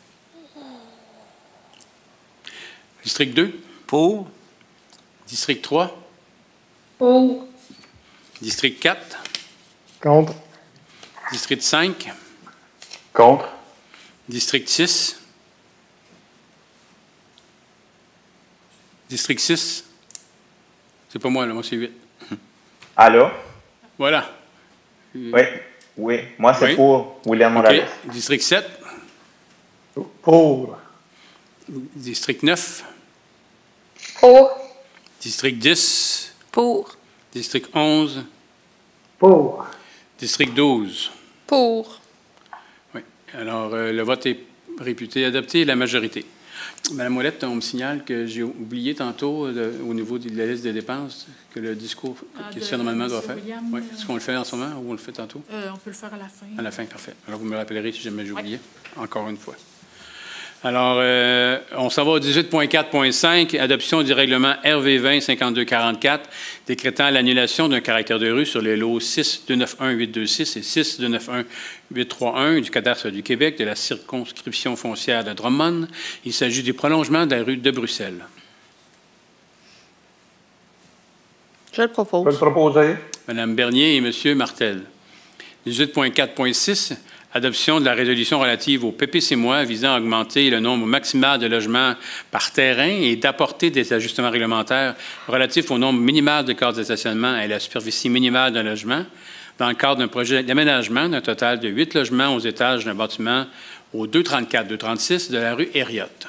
District 2. Pour. District 3. Pour. District 4. Contre. District 5. Contre. District 6. District 6. C'est pas moi, là. Moi, c'est 8. Allô? Voilà. Oui. Moi, c'est pour William Morales. Okay. District 7. Pour. District 9. Pour. District 10. Pour. District 11. Pour. District 12. Pour. Oui. Alors, le vote est réputé adopté, la majorité. Madame Ouellette, on me signale que j'ai oublié tantôt, au niveau de la liste des dépenses, que le discours qui se fait normalement doit faire. Oui. Est-ce qu'on le fait en ce moment ou on le fait tantôt? On peut le faire à la fin. À la fin, parfait. Alors, vous me rappellerez si jamais j'ai oublié, encore une fois. Alors, on s'en va au 18.4.5, adoption du règlement RV20 5244, décrétant l'annulation d'un caractère de rue sur les lots 6291826 et 6291831 du cadastre du Québec de la circonscription foncière de Drummond. Il s'agit du prolongement de la rue de Bruxelles. Je le propose. Je peux le proposer. Mme Bernier et M. Martel. 18.4.6, adoption de la résolution relative au PPC-moi visant à augmenter le nombre maximal de logements par terrain et d'apporter des ajustements réglementaires relatifs au nombre minimal de cases de stationnement et la superficie minimale d'un logement dans le cadre d'un projet d'aménagement d'un total de 8 logements aux étages d'un bâtiment au 234-236 de la rue Herriotte.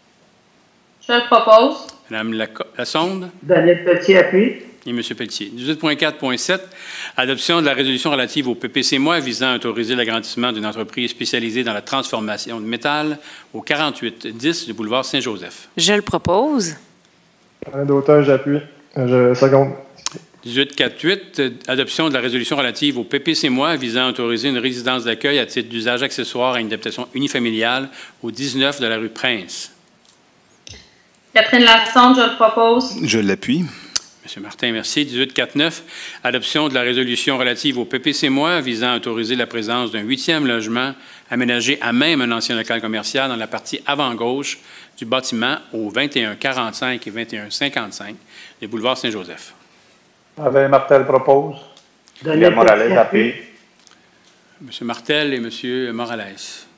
Je le propose. Mme Lassonde. Daniel Pelletier appuie. Et M. Pelletier. 18.4.7, adoption de la résolution relative au PPC-moi visant à autoriser l'agrandissement d'une entreprise spécialisée dans la transformation de métal au 4810 du boulevard Saint-Joseph. Je le propose. Un d'auteur, j'appuie. Je seconde. 18.4.8, adoption de la résolution relative au PPC-moi visant à autoriser une résidence d'accueil à titre d'usage accessoire à une habitation unifamiliale au 19 de la rue Prince. Catherine Lassonde, je le propose. Je l'appuie. M. Martin, merci. 18.4.9, adoption de la résolution relative au PPC-moi visant à autoriser la présence d'un 8e logement aménagé à même un ancien local commercial dans la partie avant-gauche du bâtiment au 2145 et 2155 des boulevards Saint-Joseph. Avec Martel propose. Daniel Morales appuie. M. Martel et M. Morales.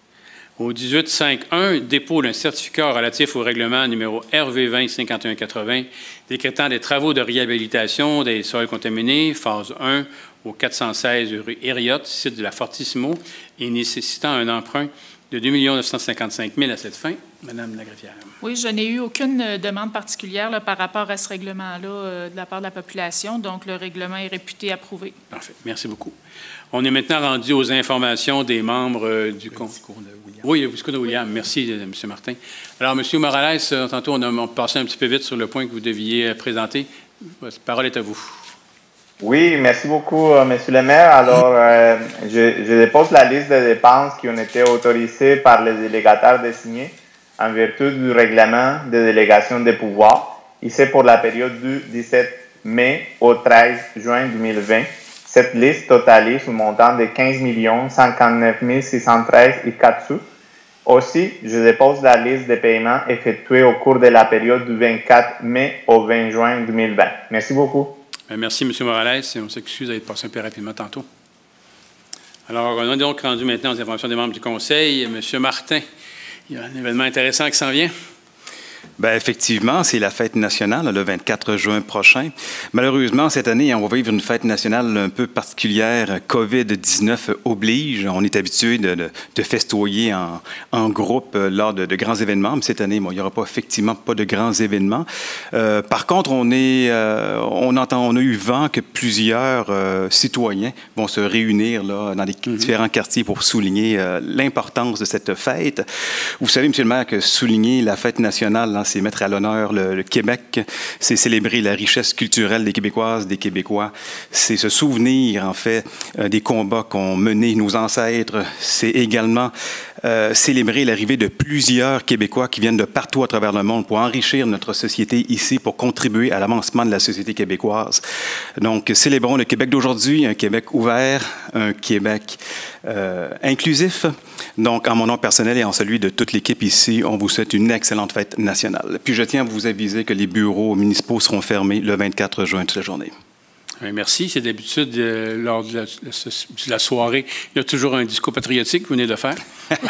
Au 18.5.1, dépôt d'un certificat relatif au règlement numéro RV20 5180 décrétant des travaux de réhabilitation des sols contaminés, phase 1, au 416 rue Herriotte, site de la Fortissimo, et nécessitant un emprunt de 2 955 000 à cette fin. Madame Lagreffière. Oui, je n'ai eu aucune demande particulière là, par rapport à ce règlement-là de la part de la population, donc le règlement est réputé approuvé. Parfait. Merci beaucoup. On est maintenant rendu aux informations des membres du discours de William. Oui, le discours de William. Merci, M. Martin. Alors, M. Morales, tantôt, on a passé un petit peu vite sur le point que vous deviez présenter. Votre parole est à vous. Oui, merci beaucoup, M. le maire. Alors, je dépose la liste des dépenses qui ont été autorisées par les délégataires désignés en vertu du règlement de délégation des pouvoirs, ici pour la période du 17 mai au 13 juin 2020. Cette liste totalise un montant de 15 059 613 et 4 sous. Aussi, je dépose la liste des paiements effectués au cours de la période du 24 mai au 20 juin 2020. Merci beaucoup. Merci, M. Morales. On s'excuse d'être passé un peu rapidement tantôt. Alors, on a donc rendu maintenant aux informations des membres du Conseil. M. Martin, il y a un événement intéressant qui s'en vient. Bien, effectivement, c'est la fête nationale, le 24 juin prochain. Malheureusement, cette année, on va vivre une fête nationale un peu particulière. COVID-19 oblige. On est habitué de festoyer en groupe lors de grands événements. Mais cette année, bon, il n'y aura effectivement pas de grands événements. Par contre, on a eu vent que plusieurs citoyens vont se réunir là, dans les différents quartiers pour souligner l'importance de cette fête. Vous savez, M. le maire, que souligner la fête nationale, c'est mettre à l'honneur le Québec, c'est célébrer la richesse culturelle des Québécoises, des Québécois, c'est se souvenir, en fait, des combats qu'ont menés nos ancêtres, c'est également célébrer l'arrivée de plusieurs Québécois qui viennent de partout à travers le monde pour enrichir notre société ici, pour contribuer à l'avancement de la société québécoise. Donc, célébrons le Québec d'aujourd'hui, un Québec ouvert, un Québec inclusif. Donc, en mon nom personnel et en celui de toute l'équipe ici, on vous souhaite une excellente fête nationale. Puis, je tiens à vous aviser que les bureaux municipaux seront fermés le 24 juin toute la journée. Merci. C'est d'habitude, lors de la soirée, il y a toujours un discours patriotique que vous venez de faire.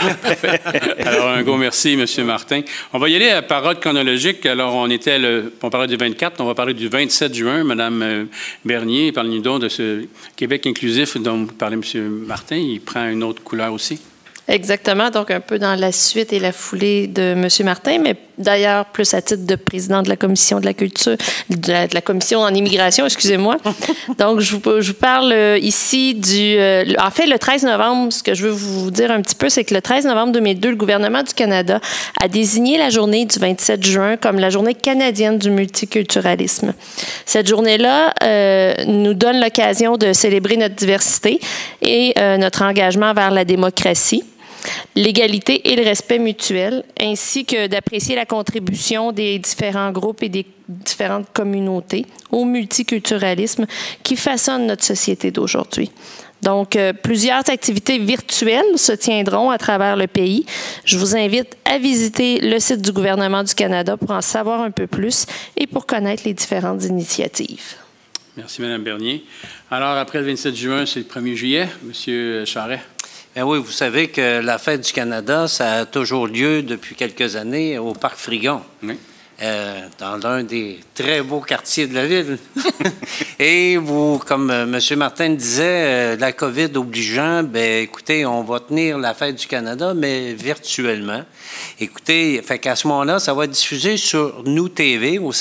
Alors, un gros merci, M. Martin. On va y aller à parole chronologique. Alors, on parlait du 24, on va parler du 27 juin. Mme Bernier, parlez-nous donc de ce Québec inclusif dont parlait M. Martin. Il prend une autre couleur aussi. Exactement, donc un peu dans la suite et la foulée de M. Martin, mais d'ailleurs plus à titre de président de la Commission de la culture, de la Commission en immigration, excusez-moi. Donc, je vous parle ici en fait, le 13 novembre, ce que je veux vous dire un petit peu, c'est que le 13 novembre 2002, le gouvernement du Canada a désigné la journée du 27 juin comme la journée canadienne du multiculturalisme. Cette journée-là nous donne l'occasion de célébrer notre diversité et notre engagement vers la démocratie, l'égalité et le respect mutuel, ainsi que d'apprécier la contribution des différents groupes et des différentes communautés au multiculturalisme qui façonne notre société d'aujourd'hui. Donc, plusieurs activités virtuelles se tiendront à travers le pays. Je vous invite à visiter le site du gouvernement du Canada pour en savoir un peu plus et pour connaître les différentes initiatives. Merci, Mme Bernier. Alors, après le 27 juin, c'est le 1er juillet. M. Charret. Bien oui, vous savez que la Fête du Canada, ça a toujours lieu depuis quelques années au Parc Frigon, oui. Dans l'un des très beaux quartiers de la ville. Et vous, comme M. Martin disait, la COVID obligeant, bien, écoutez, on va tenir la Fête du Canada, mais virtuellement. Écoutez, fait qu'à ce moment-là, ça va être diffusé sur Nous TV au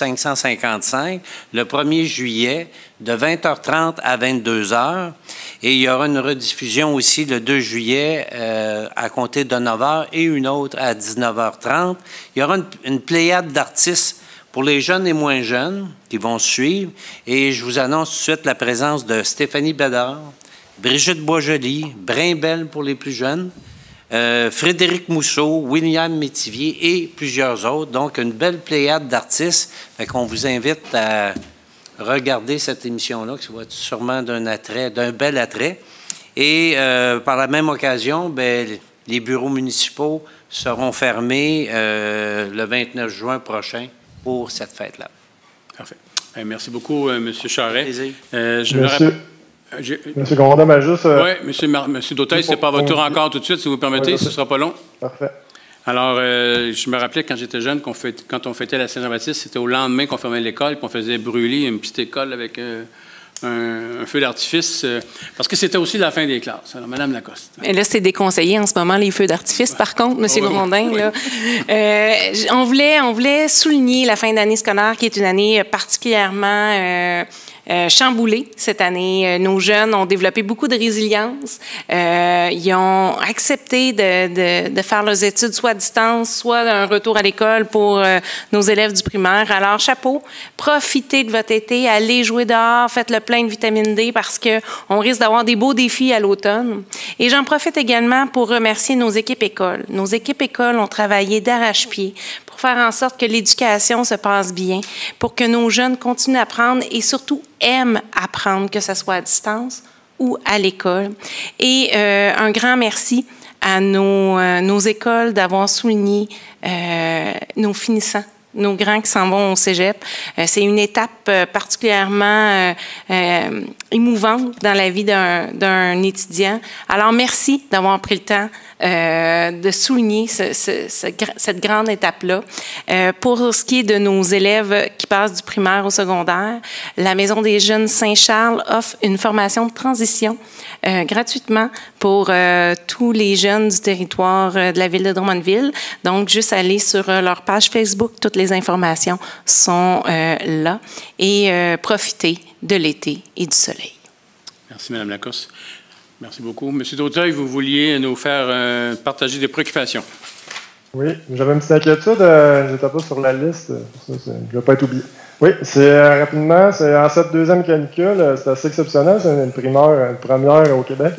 555 le 1er juillet de 20h30 à 22h. Et il y aura une rediffusion aussi le 2 juillet à compter de 9h et une autre à 19h30. Il y aura une pléiade d'artistes pour les jeunes et moins jeunes qui vont suivre. Et je vous annonce tout de suite la présence de Stéphanie Bédard, Brigitte Boisjoli, Brimbelle pour les plus jeunes, Frédéric Mousseau, William Métivier et plusieurs autres. Donc, une belle pléiade d'artistes. Fait qu'on vous invite à regarder cette émission-là, qui va être sûrement d'un bel attrait. Et par la même occasion, bien, les bureaux municipaux seront fermés le 29 juin prochain pour cette fête-là. Parfait. Merci beaucoup, M. Charret. Monsieur Gondom a juste... Oui, M. Dautel, ce n'est pas votre tour encore tout de suite, si vous permettez, ce ne sera pas long. Parfait. Alors, je me rappelais quand j'étais jeune, quand on fêtait la Saint-Jean-Baptiste, c'était au lendemain qu'on fermait l'école, puis on faisait brûler une petite école avec un feu d'artifice, parce que c'était aussi la fin des classes. Alors, Mme Lacoste. Mais là, c'est déconseillé en ce moment, les feux d'artifice. Par contre, M. Grondin, là, on voulait souligner la fin d'année scolaire, qui est une année particulièrement... chamboulé cette année. Nos jeunes ont développé beaucoup de résilience. Ils ont accepté de faire leurs études soit à distance, soit un retour à l'école pour nos élèves du primaire. Alors, chapeau, profitez de votre été, allez jouer dehors, faites le plein de vitamine D parce qu'on risque d'avoir des beaux défis à l'automne. Et j'en profite également pour remercier nos équipes écoles. Nos équipes écoles ont travaillé d'arrache-pied pour faire en sorte que l'éducation se passe bien, pour que nos jeunes continuent à apprendre et surtout aiment apprendre, que ce soit à distance ou à l'école. Et un grand merci à nos écoles d'avoir souligné nos finissants nos grands qui s'en vont au cégep. C'est une étape particulièrement émouvante dans la vie d'un étudiant. Alors, merci d'avoir pris le temps de souligner cette grande étape-là. Pour ce qui est de nos élèves qui passent du primaire au secondaire, la Maison des jeunes Saint-Charles offre une formation de transition gratuitement pour tous les jeunes du territoire de la ville de Drummondville. Donc, juste aller sur leur page Facebook, toutes les informations sont là et profiter de l'été et du soleil. Merci, Mme Lacoste. Merci beaucoup. Monsieur Dauteuil, vous vouliez nous faire partager des préoccupations. Oui, j'avais une petite inquiétude. Je n'étais pas sur la liste. Ça, je ne vais pas être oublié. Oui, c'est rapidement, c'est en cette deuxième canicule. C'est assez exceptionnel. C'est une première au Québec.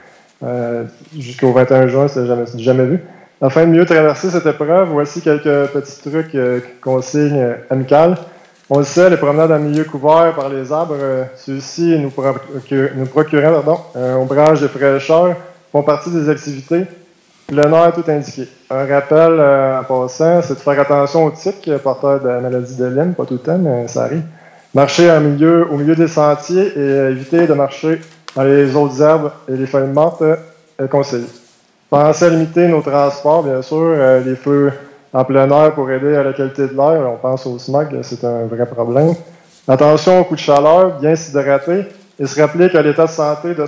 Jusqu'au 21 juin, c'est jamais vu. Afin de mieux traverser cette épreuve, voici quelques petits trucs, consignes amicales. On le sait, les promenades en milieu couvert par les arbres, ceux-ci nous procurant un ombrage de fraîcheur, font partie des activités plein air tout indiqué. Un rappel en passant, c'est de faire attention aux tiques porteurs de la maladie de Lyme, pas tout le temps, mais ça arrive. Marcher au milieu des sentiers et éviter de marcher dans les autres herbes et les feuilles mortes est conseillé. Pensez à limiter nos transports, bien sûr, les feux en plein air pour aider à la qualité de l'air. On pense au smog, c'est un vrai problème. Attention aux coups de chaleur, bien s'hydrater et se rappeler que l'état de santé de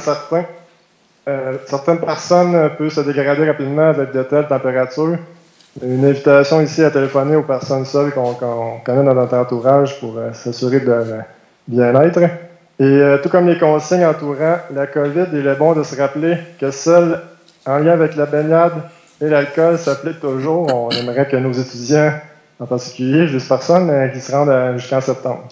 certaines personnes peut se dégrader rapidement avec de telles températures. Une invitation ici à téléphoner aux personnes seules qu'on connaît dans notre entourage pour s'assurer de leur bien-être. Et tout comme les consignes entourant la COVID, il est bon de se rappeler que seul en lien avec la baignade et l'alcool s'applique toujours. On aimerait que nos étudiants, en particulier, juste personnes, qui se rendent jusqu'en septembre.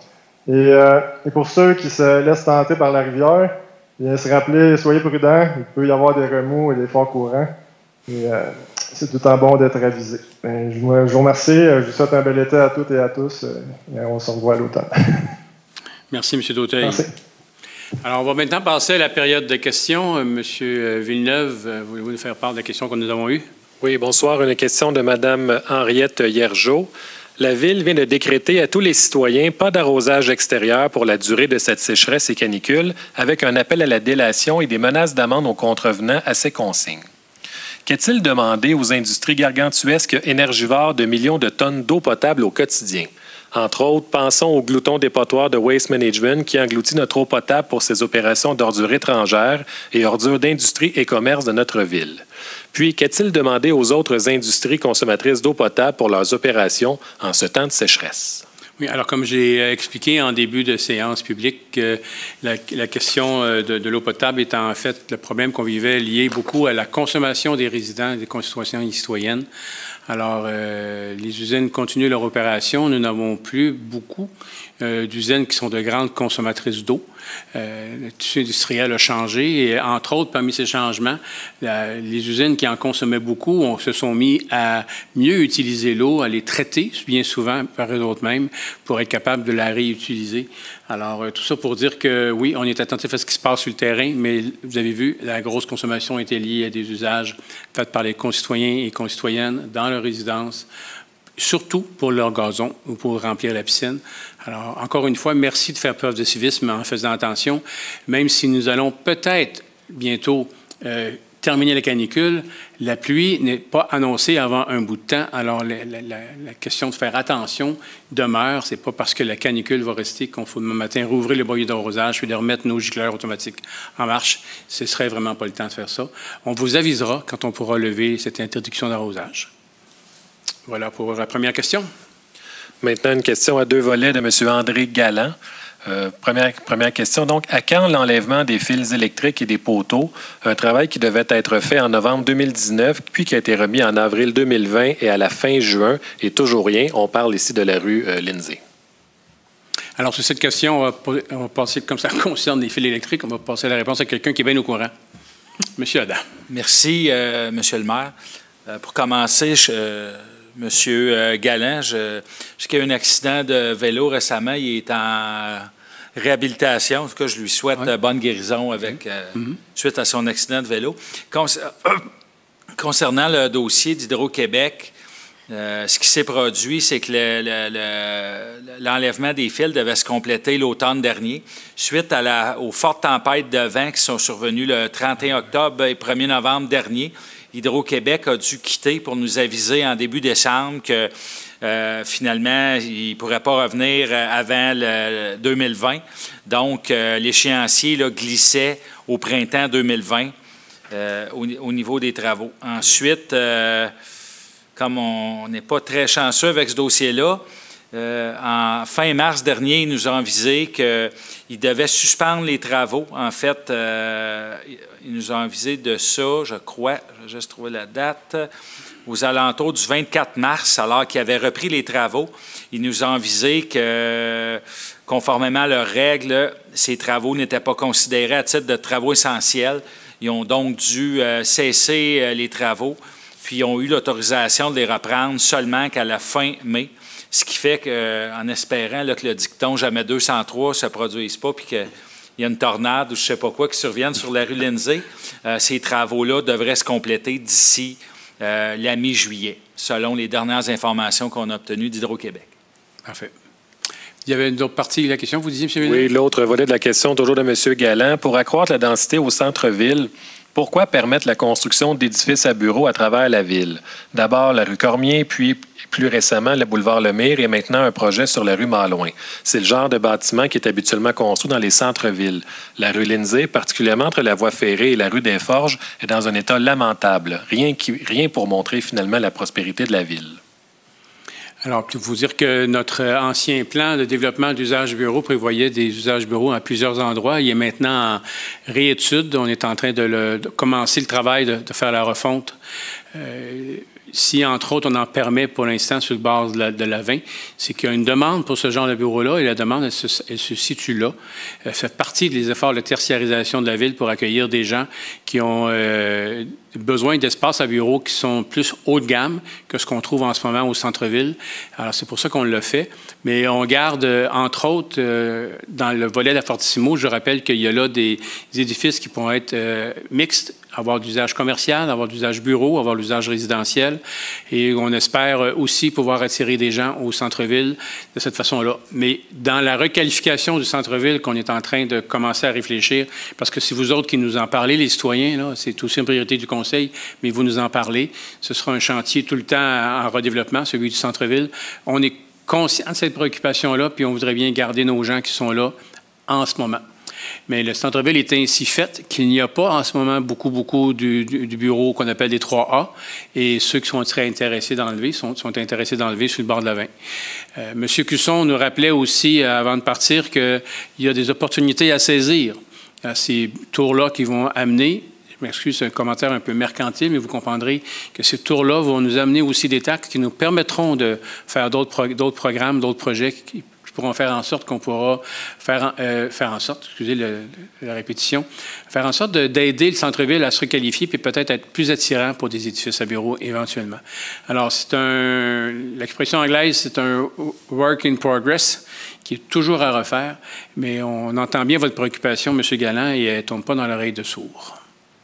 Et pour ceux qui se laissent tenter par la rivière, bien se rappeler, soyez prudents, il peut y avoir des remous et des forts courants. Et c'est tout le temps bon d'être avisé. Je vous remercie, je vous souhaite un bel été à toutes et à tous. Et on se revoit à l'automne. Merci, M. Dauteuil. Merci. Alors, on va maintenant passer à la période de questions. M. Villeneuve, voulez-vous nous faire part de la question que nous avons eue? Oui, bonsoir. Une question de Mme Henriette Hiergeau. La Ville vient de décréter à tous les citoyens pas d'arrosage extérieur pour la durée de cette sécheresse et canicule, avec un appel à la délation et des menaces d'amende aux contrevenants à ces consignes. Qu'est-il demandé aux industries gargantuesques énergivores de millions de tonnes d'eau potable au quotidien? Entre autres, pensons au glouton dépotoir de Waste Management qui engloutit notre eau potable pour ses opérations d'ordures étrangères et ordures d'industrie et commerce de notre ville. Puis, qu'est-il demandé aux autres industries consommatrices d'eau potable pour leurs opérations en ce temps de sécheresse? Oui, alors comme j'ai expliqué en début de séance publique, la question de l'eau potable est en fait le problème qu'on vivait lié beaucoup à la consommation des résidents, des concitoyens et citoyennes. Alors, les usines continuent leur opération. Nous n'avons plus beaucoup d'usines qui sont de grandes consommatrices d'eau. Le tissu industriel a changé et, entre autres, parmi ces changements, les usines qui en consommaient beaucoup se sont mis à mieux utiliser l'eau, à les traiter, bien souvent par eux-mêmes mêmes, pour être capables de la réutiliser. Alors, tout ça pour dire que, oui, on est attentif à ce qui se passe sur le terrain, mais vous avez vu, la grosse consommation était liée à des usages faits par les concitoyens et concitoyennes dans leur résidence, surtout pour leur gazon ou pour remplir la piscine. Alors, encore une fois, merci de faire preuve de civisme en faisant attention, même si nous allons peut-être bientôt terminer la canicule, la pluie n'est pas annoncée avant un bout de temps. Alors, la question de faire attention demeure. Ce n'est pas parce que la canicule va rester qu'on faut demain matin rouvrir le boyer d'arrosage puis de remettre nos gicleurs automatiques en marche. Ce ne serait vraiment pas le temps de faire ça. On vous avisera quand on pourra lever cette interdiction d'arrosage. Voilà pour la première question. Maintenant, une question à deux volets de M. André Galland. Première question. Donc, à quand l'enlèvement des fils électriques et des poteaux? Un travail qui devait être fait en novembre 2019, puis qui a été remis en avril 2020 et à la fin juin, et toujours rien. On parle ici de la rue Lindsay. Alors, sur cette question, on va passer, comme ça concerne les fils électriques, on va passer la réponse à quelqu'un qui est bien au courant. Monsieur Adam. Merci, Monsieur le maire. Pour commencer, Monsieur Galland, je sais qu'il y a eu un accident de vélo récemment. Il est en réhabilitation. En tout cas, je lui souhaite bonne guérison suite à son accident de vélo. Concernant le dossier d'Hydro-Québec, Ce qui s'est produit, c'est que l'enlèvement des fils devait se compléter l'automne dernier, suite aux fortes tempêtes de vent qui sont survenues le 31 octobre et 1er novembre dernier. Hydro-Québec a dû quitter pour nous aviser en début décembre que finalement, il ne pourrait pas revenir avant le 2020. Donc, l'échéancier glissait au printemps 2020 au niveau des travaux. Ensuite, comme on n'est pas très chanceux avec ce dossier-là, en fin mars dernier, ils nous ont avisé qu'ils devaient suspendre les travaux. En fait, ils nous ont avisé de ça, je crois, je vais juste trouver la date, aux alentours du 24 mars, alors qu'ils avaient repris les travaux. Ils nous ont avisé que, conformément à leurs règles, ces travaux n'étaient pas considérés à titre de travaux essentiels. Ils ont donc dû cesser les travaux, puis ils ont eu l'autorisation de les reprendre seulement qu'à la fin mai. Ce qui fait qu'en espérant là, que le dicton « Jamais 203 » ne se produise pas, puis qu'il y a une tornade ou je ne sais pas quoi qui survienne sur la rue Lindsay, ces travaux-là devraient se compléter d'ici la mi-juillet, selon les dernières informations qu'on a obtenues d'Hydro-Québec. Parfait. Il y avait une autre partie de la question, vous disiez, M. Ménard? Oui, l'autre volet de la question, toujours de M. Galland. Pour accroître la densité au centre-ville, pourquoi permettre la construction d'édifices à bureaux à travers la ville? D'abord la rue Cormier, puis plus récemment le boulevard Lemire et maintenant un projet sur la rue Malouin. C'est le genre de bâtiment qui est habituellement construit dans les centres-villes. La rue Lindsay, particulièrement entre la voie ferrée et la rue des Forges, est dans un état lamentable. Rien pour montrer finalement la prospérité de la ville. Alors, pour vous dire que notre ancien plan de développement d'usages bureaux prévoyait des usages bureaux à plusieurs endroits. Il est maintenant en réétude. On est en train de commencer le travail de faire la refonte. Si, entre autres, on en permet pour l'instant sur le bord de la 20, c'est qu'il y a une demande pour ce genre de bureau-là et la demande, elle se situe là. Elle fait partie des efforts de tertiarisation de la ville pour accueillir des gens qui ont besoin d'espaces à bureaux qui sont plus haut de gamme que ce qu'on trouve en ce moment au centre-ville. Alors, c'est pour ça qu'on le fait. Mais on garde, entre autres, dans le volet de la Fortissimo, je rappelle qu'il y a là des édifices qui pourront être mixtes, avoir d'usage commercial, avoir d'usage bureau, avoir l'usage résidentiel. Et on espère aussi pouvoir attirer des gens au centre-ville de cette façon-là. Mais dans la requalification du centre-ville qu'on est en train de commencer à réfléchir, parce que c'est vous autres qui nous en parlez, les citoyens, là, c'est aussi une priorité du Conseil, mais vous nous en parlez. Ce sera un chantier tout le temps en redéveloppement, celui du centre-ville. On est conscient de cette préoccupation-là, puis on voudrait bien garder nos gens qui sont là en ce moment. Mais le centre-ville est ainsi fait qu'il n'y a pas en ce moment beaucoup du bureau qu'on appelle des 3A. Et ceux qui seraient intéressés d'enlever sont intéressés d'enlever sur le bord de la 20. M. Cusson nous rappelait aussi, avant de partir, qu'il y a des opportunités à saisir. Ces tours-là qui vont amener, je m'excuse, c'est un commentaire un peu mercantile, mais vous comprendrez que ces tours-là vont nous amener aussi des taxes qui nous permettront de faire d'autres programmes, d'autres projets qui pourront faire en sorte qu'on pourra faire en sorte, excusez la répétition, faire en sorte d'aider le centre-ville à se requalifier puis peut-être être plus attirant pour des édifices à bureaux éventuellement. Alors, l'expression anglaise, c'est un work in progress qui est toujours à refaire, mais on entend bien votre préoccupation, M. Galland, et elle ne tombe pas dans l'oreille de sourd.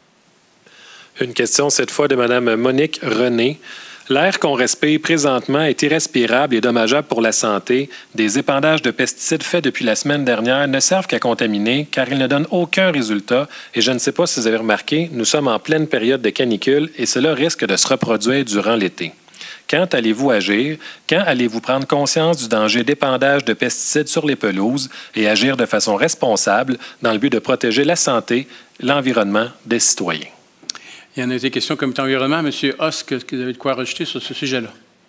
Une question cette fois de Mme Monique René. L'air qu'on respire présentement est irrespirable et dommageable pour la santé. Des épandages de pesticides faits depuis la semaine dernière ne servent qu'à contaminer car ils ne donnent aucun résultat. Et je ne sais pas si vous avez remarqué, nous sommes en pleine période de canicule et cela risque de se reproduire durant l'été. Quand allez-vous agir? Quand allez-vous prendre conscience du danger d'épandage de pesticides sur les pelouses et agir de façon responsable dans le but de protéger la santé, l'environnement des citoyens? Il y en a été question comité environnement. M. Husk, est-ce que vous avez de quoi rajouter sur ce sujet-là?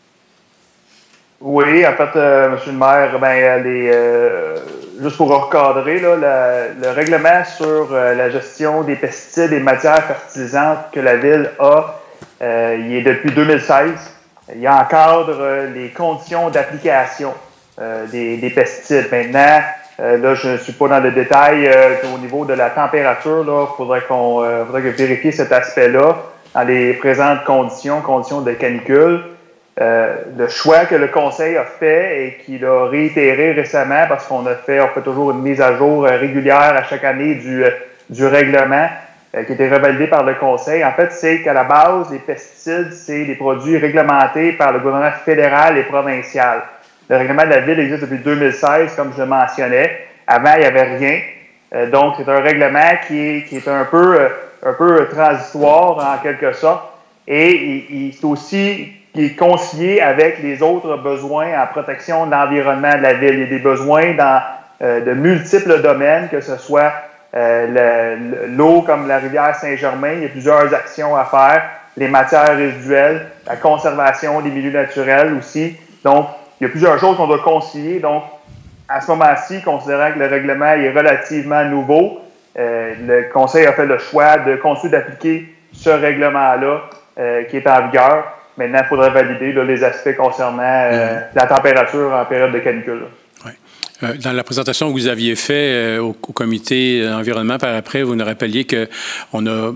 Oui, en fait, M. le maire, juste pour recadrer, là, le règlement sur la gestion des pesticides et matières fertilisantes que la Ville a, il est depuis 2016. Il encadre les conditions d'application des pesticides. Maintenant, là, je ne suis pas dans le détail au niveau de la température. Il faudrait que vérifier cet aspect-là dans les présentes conditions de canicule. Le choix que le Conseil a fait et qu'il a réitéré récemment, parce qu'on fait toujours une mise à jour régulière à chaque année du règlement, qui a été revalidé par le Conseil. En fait, c'est qu'à la base, les pesticides, c'est des produits réglementés par le gouvernement fédéral et provincial. Le règlement de la Ville existe depuis 2016, comme je le mentionnais. Avant, il n'y avait rien. Donc, c'est un règlement qui est un peu transitoire, en quelque sorte. Et c'est aussi qui est concilié avec les autres besoins en protection de l'environnement de la Ville. Il y a des besoins dans de multiples domaines, que ce soit l'eau comme la rivière Saint-Germain. Il y a plusieurs actions à faire. Les matières résiduelles, la conservation des milieux naturels aussi. Donc, il y a plusieurs choses qu'on doit concilier. Donc, à ce moment-ci, considérant que le règlement est relativement nouveau, le Conseil a fait le choix de continuer d'appliquer ce règlement-là qui est en vigueur. Maintenant, il faudrait valider là, les aspects concernant la température en période de canicule. Dans la présentation que vous aviez faite au comité environnement par après, vous nous rappeliez qu'on a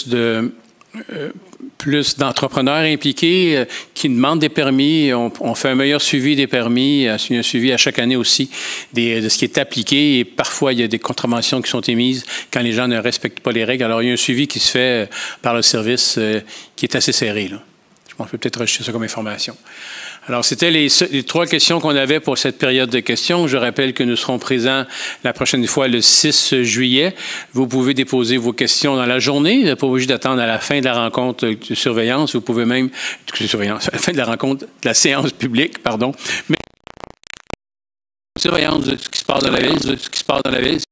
plus d'entrepreneurs impliqués qui demandent des permis. On fait un meilleur suivi des permis, un suivi à chaque année aussi de ce qui est appliqué. Et parfois, il y a des contraventions qui sont émises quand les gens ne respectent pas les règles. Alors, il y a un suivi qui se fait par le service qui est assez serré, là. On peut peut-être rajouter ça comme information. Alors, c'était les 3 questions qu'on avait pour cette période de questions. Je rappelle que nous serons présents la prochaine fois le 6 juillet. Vous pouvez déposer vos questions dans la journée. Vous n'êtes pas obligé d'attendre à la fin de la rencontre de surveillance. Vous pouvez même... à la fin de la rencontre, de la séance publique, pardon. Mais surveillance de ce qui se passe dans la ville,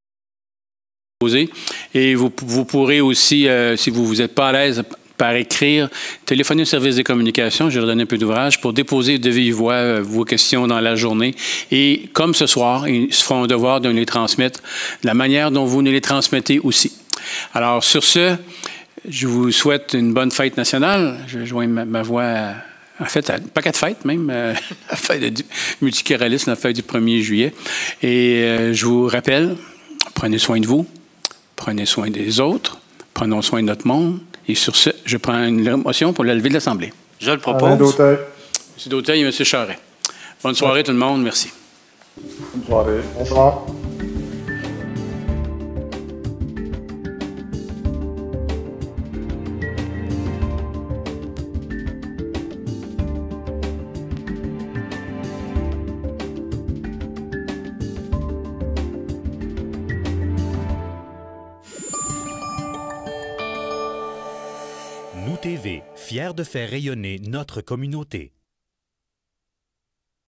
et vous pourrez aussi, si vous n'êtes pas à l'aise, par écrire, téléphoner au service des communications, je vais leur donner un peu d'ouvrage, pour déposer de vive voix vos questions dans la journée. Et comme ce soir, ils se feront un devoir de nous les transmettre de la manière dont vous nous les transmettez aussi. Alors, sur ce, je vous souhaite une bonne fête nationale. Je joins ma voix en fait, un paquet de fêtes même, la fête du multiculturalisme, la fête du 1er juillet. Et je vous rappelle, prenez soin de vous, prenez soin des autres, prenons soin de notre monde. Et sur ce, je prends une motion pour le lever de l'Assemblée. Je le propose. M. Dautel et M. Charest. Bonne soirée tout le monde. Merci. Bonne soirée. Bonsoir. Nous TV, fiers de faire rayonner notre communauté.